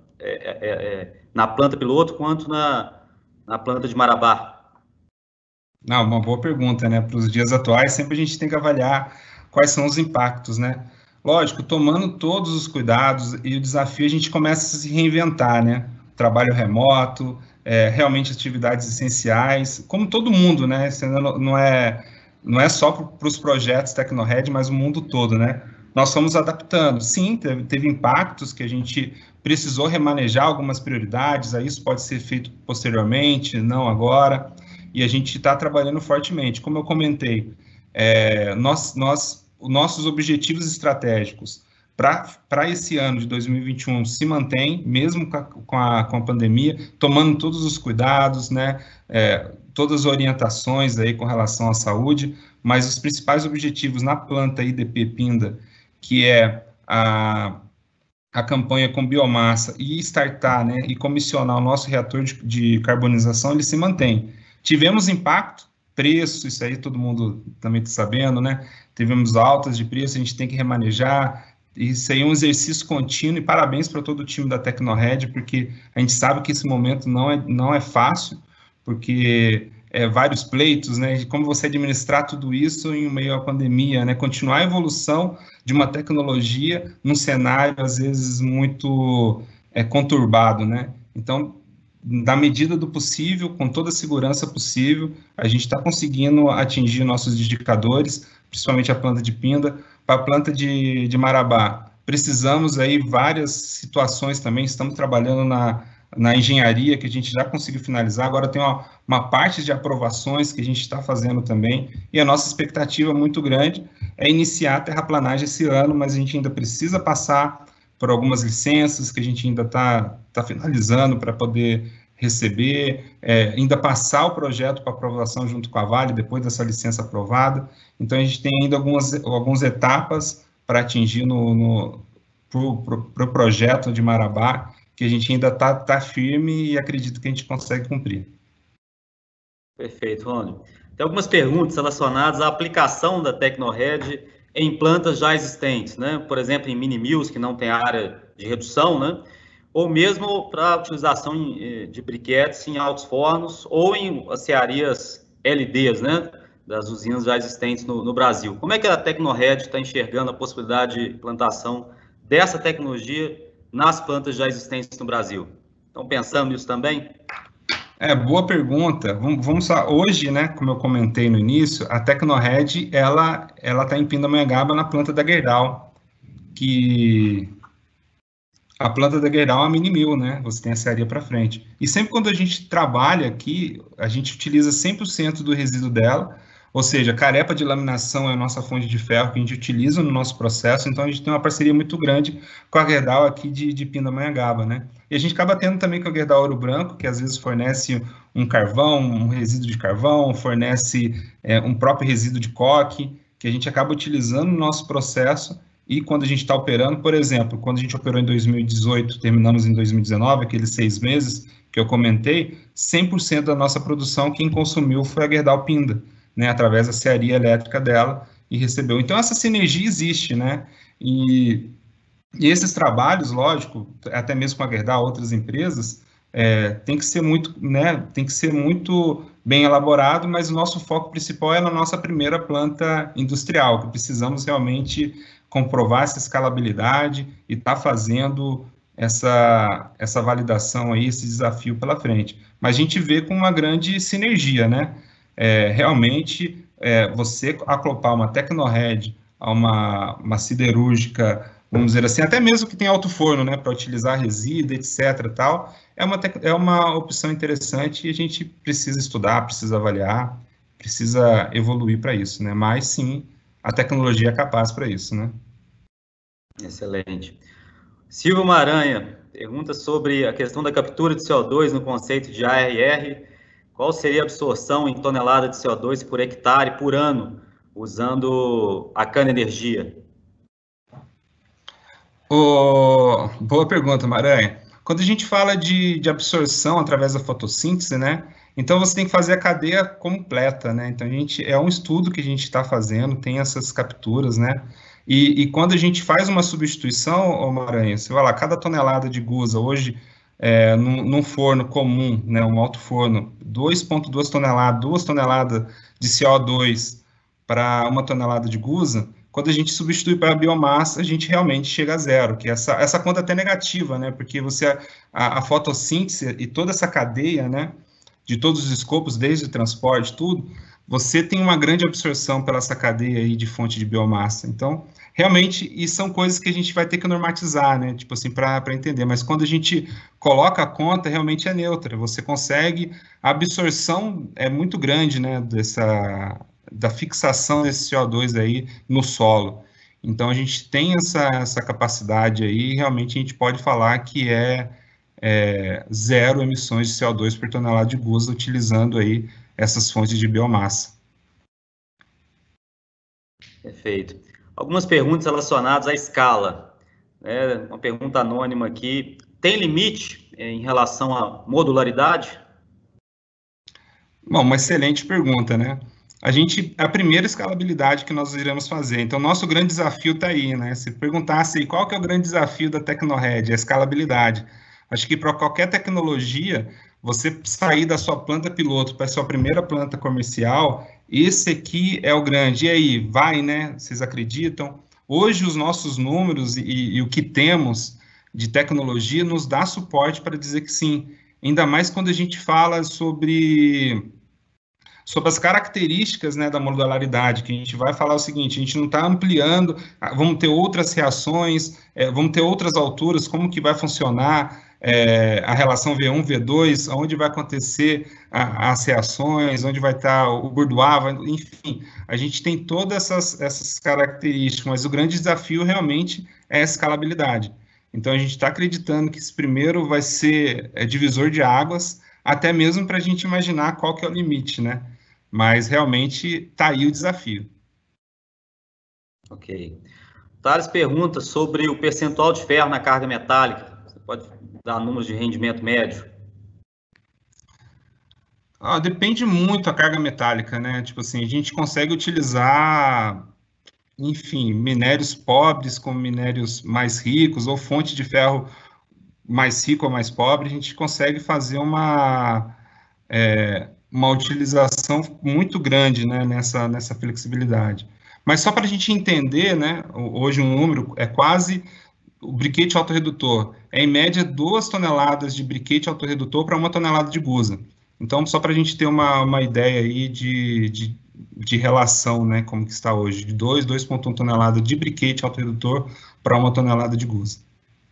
na planta piloto quanto na planta de Marabá. Não, uma boa pergunta, né? Para os dias atuais, sempre a gente tem que avaliar quais são os impactos, né? Lógico, tomando todos os cuidados e o desafio, a gente começa a se reinventar, né? Trabalho remoto, realmente atividades essenciais, como todo mundo, né? Isso não é só para os projetos Tecnored, mas o mundo todo, né? Nós fomos adaptando. Sim, teve impactos que a gente precisou remanejar algumas prioridades, aí isso pode ser feito posteriormente, não agora, e a gente está trabalhando fortemente. Como eu comentei, nossos objetivos estratégicos para esse ano de 2021 se mantêm, mesmo com a pandemia, tomando todos os cuidados, né, todas as orientações aí com relação à saúde, mas os principais objetivos na planta IDP Pinda, que é a campanha com biomassa e startar, né, e comissionar o nosso reator de carbonização, ele se mantém. Tivemos impacto, preço, isso aí todo mundo também está sabendo, né? Tivemos altas de preço, a gente tem que remanejar, isso aí é um exercício contínuo, e parabéns para todo o time da Tecnored, porque a gente sabe que esse momento não é fácil, porque vários pleitos, né? De como você administrar tudo isso em meio à pandemia, né? Continuar a evolução de uma tecnologia num cenário, às vezes, muito conturbado, né? Então, na medida do possível, com toda a segurança possível, a gente está conseguindo atingir nossos indicadores, principalmente a planta de Pinda. Para a planta de Marabá, precisamos aí várias situações também, estamos trabalhando na engenharia, que a gente já conseguiu finalizar, agora tem uma parte de aprovações que a gente está fazendo também, e a nossa expectativa muito grande é iniciar a terraplanagem esse ano, mas a gente ainda precisa passar por algumas licenças que a gente ainda está finalizando para poder receber, ainda passar o projeto para aprovação junto com a Vale, depois dessa licença aprovada. Então, a gente tem ainda algumas etapas para atingir pro projeto de Marabá, que a gente ainda está firme e acredito que a gente consegue cumprir. Perfeito, Rônio. Tem algumas perguntas relacionadas à aplicação da Tecnored em plantas já existentes, né? Por exemplo, em mini-mills, que não tem área de redução, né? Ou mesmo para a utilização de briquetes em altos fornos ou em acearias LDs, né? Das usinas já existentes no Brasil. Como é que a Tecnored está enxergando a possibilidade de implantação dessa tecnologia nas plantas já existentes no Brasil? Estão pensando nisso também? Boa pergunta. Vamos lá. Hoje, né, como eu comentei no início, a Tecnored, ela está em Pindamonhangaba, na planta da Gerdau, que a planta da Gerdau é uma mini-mill, né? Você tem a serraria para frente. E sempre quando a gente trabalha aqui, a gente utiliza 100% do resíduo dela, ou seja, a carepa de laminação é a nossa fonte de ferro que a gente utiliza no nosso processo, então a gente tem uma parceria muito grande com a Gerdau aqui de Pindamonhangaba, né? E a gente acaba tendo também com a Gerdau Ouro Branco, que às vezes fornece um carvão, um resíduo de carvão, fornece um próprio resíduo de coque, que a gente acaba utilizando no nosso processo. E quando a gente está operando, por exemplo, quando a gente operou em 2018, terminamos em 2019, aqueles 6 meses que eu comentei, 100% da nossa produção, quem consumiu foi a Gerdau Pinda, né, através da serraria elétrica dela, e recebeu. Então, essa sinergia existe, né? E esses trabalhos, lógico, até mesmo com a Gerdau, outras empresas, tem que ser muito, né, tem que ser muito bem elaborado, mas o nosso foco principal é na nossa primeira planta industrial, que precisamos realmente comprovar essa escalabilidade e estar fazendo essa validação aí, esse desafio pela frente. Mas a gente vê com uma grande sinergia, né? Realmente, você acoplar uma Tecnored a uma siderúrgica, vamos dizer assim, até mesmo que tem alto forno, né, para utilizar resíduo, etc, tal, é uma opção interessante e a gente precisa estudar, precisa avaliar, precisa evoluir para isso, né? Mas sim, a tecnologia é capaz para isso, né? Excelente. Silvio Maranha pergunta sobre a questão da captura de CO2 no conceito de ARR. Qual seria a absorção em tonelada de CO2 por hectare por ano, usando a cana-energia? Boa pergunta, Maranha. Quando a gente fala de absorção através da fotossíntese, né? Então você tem que fazer a cadeia completa, né? Então é um estudo que a gente está fazendo, tem essas capturas, né? E quando a gente faz uma substituição, Maranha, você vai lá, cada tonelada de gusa hoje, num forno comum, né? Um alto forno, 2,2 toneladas, 2 toneladas de CO2 para 1 tonelada de gusa. Quando a gente substitui para a biomassa, a gente realmente chega a zero, que essa conta é até negativa, né? Porque a fotossíntese e toda essa cadeia, né? De todos os escopos, desde o transporte, tudo, você tem uma grande absorção pela essa cadeia aí de fonte de biomassa. Então, realmente, e são coisas que a gente vai ter que normatizar, né? Tipo assim, para entender. Mas quando a gente coloca a conta, realmente é neutra. Você consegue, a absorção é muito grande, né? Da fixação desse CO2 aí no solo. Então, a gente tem essa capacidade aí, e realmente a gente pode falar que zero emissões de CO2 por tonelada de gusa, utilizando aí essas fontes de biomassa. Perfeito. Algumas perguntas relacionadas à escala. Uma pergunta anônima aqui. Tem limite em relação à modularidade? Bom, uma excelente pergunta, né? A primeira escalabilidade que nós iremos fazer. Então, nosso grande desafio está aí, né? Se perguntasse aí qual que é o grande desafio da Tecnored, a escalabilidade. Acho que para qualquer tecnologia, você sair da sua planta piloto para a sua primeira planta comercial, esse aqui é o grande. E aí, vai, né? Vocês acreditam? Hoje, os nossos números e o que temos de tecnologia nos dá suporte para dizer que sim. Ainda mais quando a gente fala sobre as características, né, da modularidade, que a gente vai falar o seguinte, a gente não está ampliando, vamos ter outras reações, vamos ter outras alturas, como que vai funcionar a relação V1, V2, onde vai acontecer as reações, onde vai estar o Bourdois, enfim, a gente tem todas essas características, mas o grande desafio realmente é a escalabilidade. Então, a gente está acreditando que esse primeiro vai ser divisor de águas, até mesmo para a gente imaginar qual que é o limite, né? Mas realmente está aí o desafio. Ok. Thales pergunta sobre o percentual de ferro na carga metálica. Você pode dar números de rendimento médio? Depende muito da carga metálica, né? Tipo assim, a gente consegue utilizar, enfim, minérios pobres com minérios mais ricos, ou fonte de ferro mais rico ou mais pobre, a gente consegue fazer uma utilização muito grande, né, nessa flexibilidade. Mas só para a gente entender, né, hoje um número é quase o briquete autorredutor. É em média 2 toneladas de briquete autorredutor para 1 tonelada de gusa. Então, só para a gente ter uma ideia aí de relação, né, como que está hoje, de 2,1 tonelada de briquete autorredutor para 1 tonelada de gusa.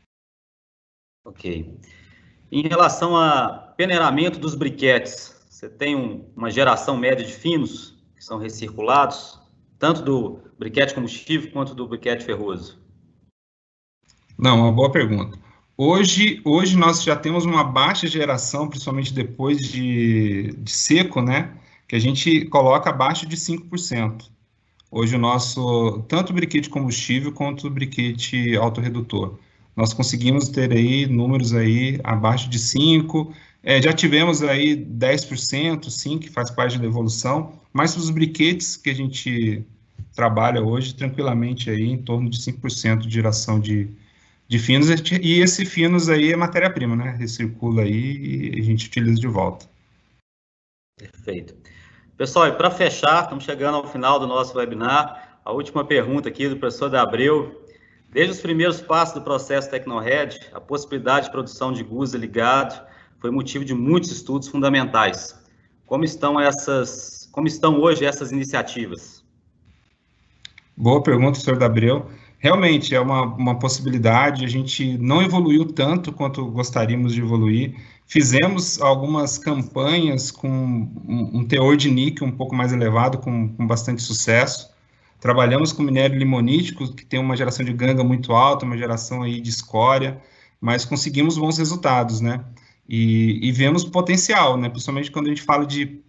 Ok. Em relação a peneiramento dos briquetes, você tem uma geração média de finos que são recirculados, tanto do briquete combustível quanto do briquete ferroso? Não, uma boa pergunta. Hoje nós já temos uma baixa geração, principalmente depois de seco, né? Que a gente coloca abaixo de 5%. Hoje o nosso, tanto o briquete combustível quanto o briquete autorredutor. Nós conseguimos ter aí números aí abaixo de 5%, já tivemos aí 10%, sim, que faz parte da evolução, mas os briquetes que a gente trabalha hoje, tranquilamente aí em torno de 5% de geração de finos, e esse finos aí é matéria-prima, né? Recircula aí e a gente utiliza de volta. Perfeito. Pessoal, e para fechar, estamos chegando ao final do nosso webinar. A última pergunta aqui do professor Abreu. Desde os primeiros passos do processo Tecnored, a possibilidade de produção de gusa ligado foi motivo de muitos estudos fundamentais. Como estão hoje essas iniciativas? Boa pergunta, senhor Abreu. Realmente é uma possibilidade, a gente não evoluiu tanto quanto gostaríamos de evoluir. Fizemos algumas campanhas com um teor de níquel um pouco mais elevado, com bastante sucesso. Trabalhamos com minério limonítico, que tem uma geração de ganga muito alta, uma geração aí de escória, mas conseguimos bons resultados, né? E vemos potencial, né? Principalmente quando a gente fala de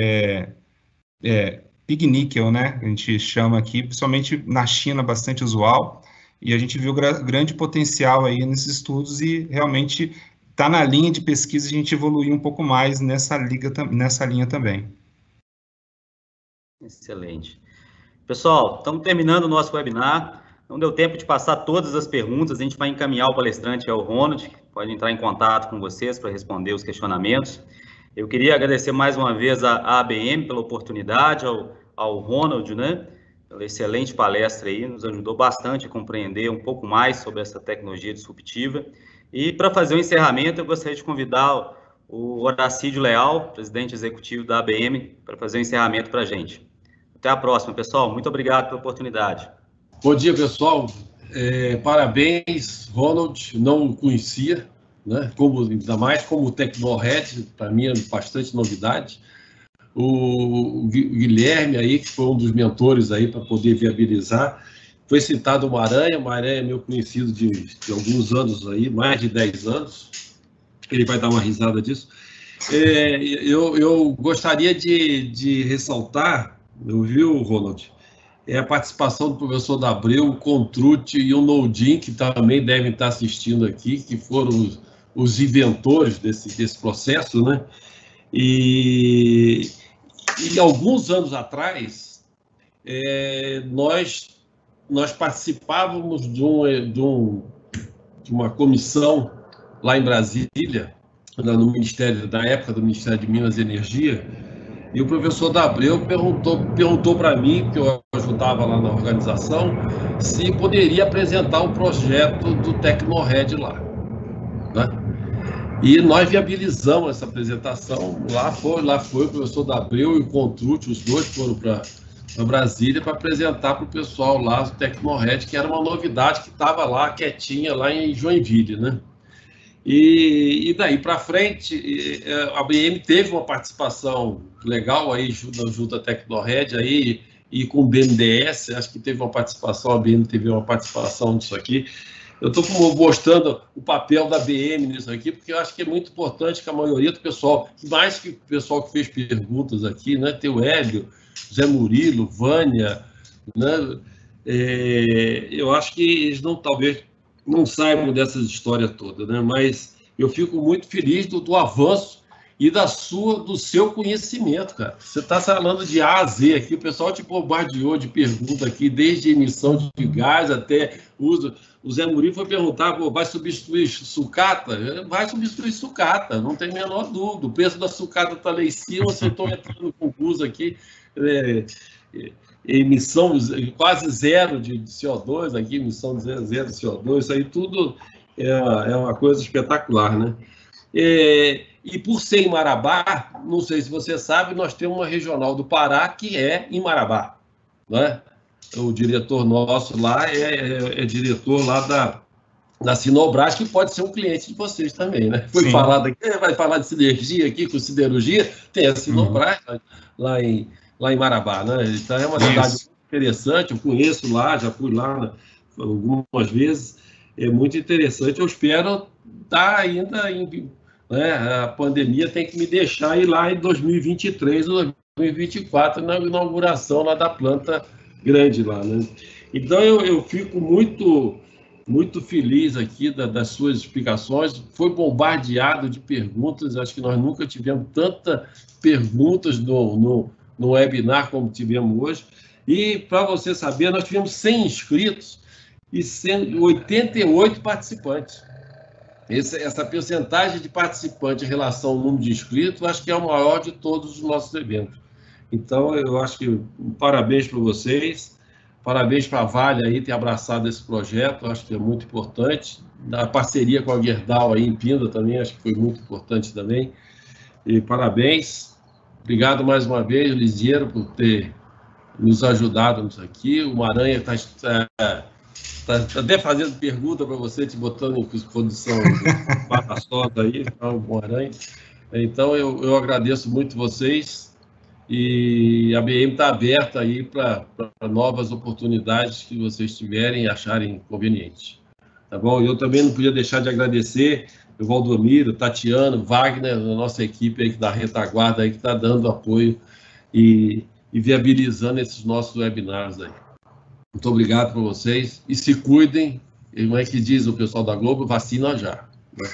pig níquel, né? A gente chama aqui, principalmente na China, bastante usual, e a gente viu grande potencial aí nesses estudos e realmente está na linha de pesquisa a gente evoluir um pouco mais nessa linha também. Excelente. Pessoal, estamos terminando o nosso webinar. Não deu tempo de passar todas as perguntas, a gente vai encaminhar o palestrante ao Ronald, que pode entrar em contato com vocês para responder os questionamentos. Eu queria agradecer mais uma vez à ABM pela oportunidade, ao Ronald, né, pela excelente palestra aí, nos ajudou bastante a compreender um pouco mais sobre essa tecnologia disruptiva. E para fazer o encerramento, eu gostaria de convidar o Horacídio Leal, presidente executivo da ABM, para fazer o encerramento para a gente. Até a próxima, pessoal. Muito obrigado pela oportunidade. Bom dia, pessoal. Parabéns, Ronald. Não o conhecia, né? Ainda mais como Tecnored, para mim é bastante novidade. O Guilherme aí, que foi um dos mentores aí para poder viabilizar. Foi citado o Maranhã é meu conhecido de alguns anos aí, mais de 10 anos. Ele vai dar uma risada disso. Eu gostaria de ressaltar, ouviu, Ronald? A participação do professor Abreu, o Contrucci e o Noldin, que também devem estar assistindo aqui, que foram os inventores desse processo, né? E alguns anos atrás, nós participávamos de uma comissão lá em Brasília, no Ministério, da época do Ministério de Minas e Energia, e o professor D'Abreu perguntou para mim, que eu ajudava lá na organização, se poderia apresentar o projeto do Tecnored lá, né? E nós viabilizamos essa apresentação. Lá foi o professor D'Abreu e o Contrucci, os dois foram para Brasília para apresentar para o pessoal lá do Tecnored, que era uma novidade que estava lá quietinha, lá em Joinville, né? E daí para frente, a ABM teve uma participação legal aí junto à Tecnored aí, e com o BNDES, acho que teve uma participação, a ABM teve uma participação nisso aqui. Eu estou mostrando o papel da ABM nisso aqui, porque eu acho que é muito importante que a maioria do pessoal, mais que o pessoal que fez perguntas aqui, né, tem o Hélio, Zé Murilo, Vânia, né, eu acho que eles talvez não saibam dessas histórias todas, né? Mas eu fico muito feliz do avanço e do seu conhecimento, cara. Você está falando de A a Z aqui, o pessoal te bombardeou de pergunta aqui, desde emissão de gás até uso. O Zé Murilo foi perguntar, vai substituir sucata? Vai substituir sucata, não tem a menor dúvida. O preço da sucata está lá em cima, vocês estão entrando no concurso aqui, emissão quase zero de CO2 aqui, emissão zero de CO2, isso aí tudo é uma coisa espetacular, né? E por ser em Marabá, não sei se você sabe, nós temos uma regional do Pará que é em Marabá, né? O diretor nosso lá é diretor lá da Sinobras, que pode ser um cliente de vocês também, né? Foi falado aqui, vai falar de sinergia aqui com siderurgia, tem a Sinobras lá em Marabá, né? Então é uma cidade muito interessante, eu conheço lá, já fui lá algumas vezes, é muito interessante. Eu espero estar ainda né? A pandemia tem que me deixar ir lá em 2023 ou 2024 na inauguração lá da planta grande lá, né? Então eu fico muito feliz aqui das suas explicações. Foi bombardeado de perguntas, acho que nós nunca tivemos tantas perguntas no webinar como tivemos hoje. E para você saber, nós tivemos 100 inscritos e 88 participantes. Essa percentagem de participantes em relação ao número de inscritos, acho que é o maior de todos os nossos eventos. Então, eu acho que parabéns para vocês, parabéns para a Vale aí ter abraçado esse projeto, acho que é muito importante. A parceria com a Gerdau aí em Pinda também, acho que foi muito importante também. E parabéns. Obrigado mais uma vez, Lisiero, por ter nos ajudado nisso aqui. O Maranha está até fazendo pergunta para você, te botando em condição espaçosa aí, o Maranha. Então, eu agradeço muito vocês. E a BM está aberta aí para novas oportunidades que vocês tiverem e acharem convenientes. Tá bom? Eu também não podia deixar de agradecer o Valdomiro, Tatiano, Wagner, a nossa equipe aí da retaguarda aí que está dando apoio e viabilizando esses nossos webinars aí. Muito obrigado para vocês e se cuidem. E como é que diz o pessoal da Globo? Vacina já.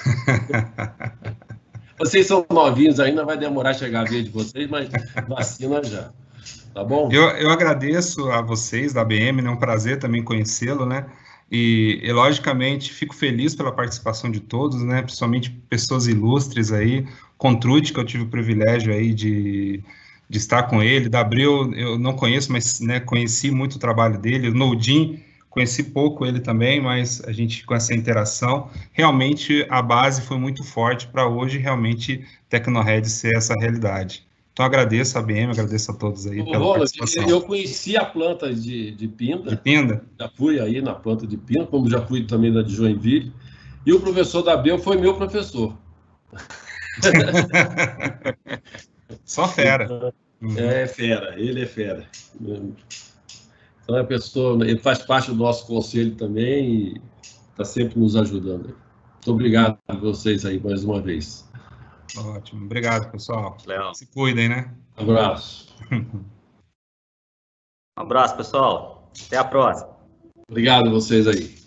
Vocês são novinhos ainda, vai demorar a chegar a vez de vocês, mas vacina já, tá bom? Eu agradeço a vocês da ABM, é um prazer também conhecê-lo, né? E, logicamente, fico feliz pela participação de todos, né? Principalmente pessoas ilustres aí, Contrucci, que eu tive o privilégio aí de estar com ele, da Abreu eu não conheço, mas né, conheci muito o trabalho dele, o Noudin, conheci pouco ele também, mas a gente com essa interação, realmente a base foi muito forte para hoje realmente Tecnored ser essa realidade. Então agradeço a ABM, agradeço a todos aí pela participação. Eu conheci a planta de Pinda. De Pinda? Já fui aí na planta de Pinda, como já fui também na de Joinville. E o professor D'Abreu foi meu professor. Só fera. É fera, ele é fera. Então, a pessoa, ele faz parte do nosso conselho também e está sempre nos ajudando. Muito obrigado a vocês aí mais uma vez. Ótimo, obrigado, pessoal. Legal. Se cuidem, né? Um abraço. Um abraço, pessoal. Até a próxima. Obrigado a vocês aí.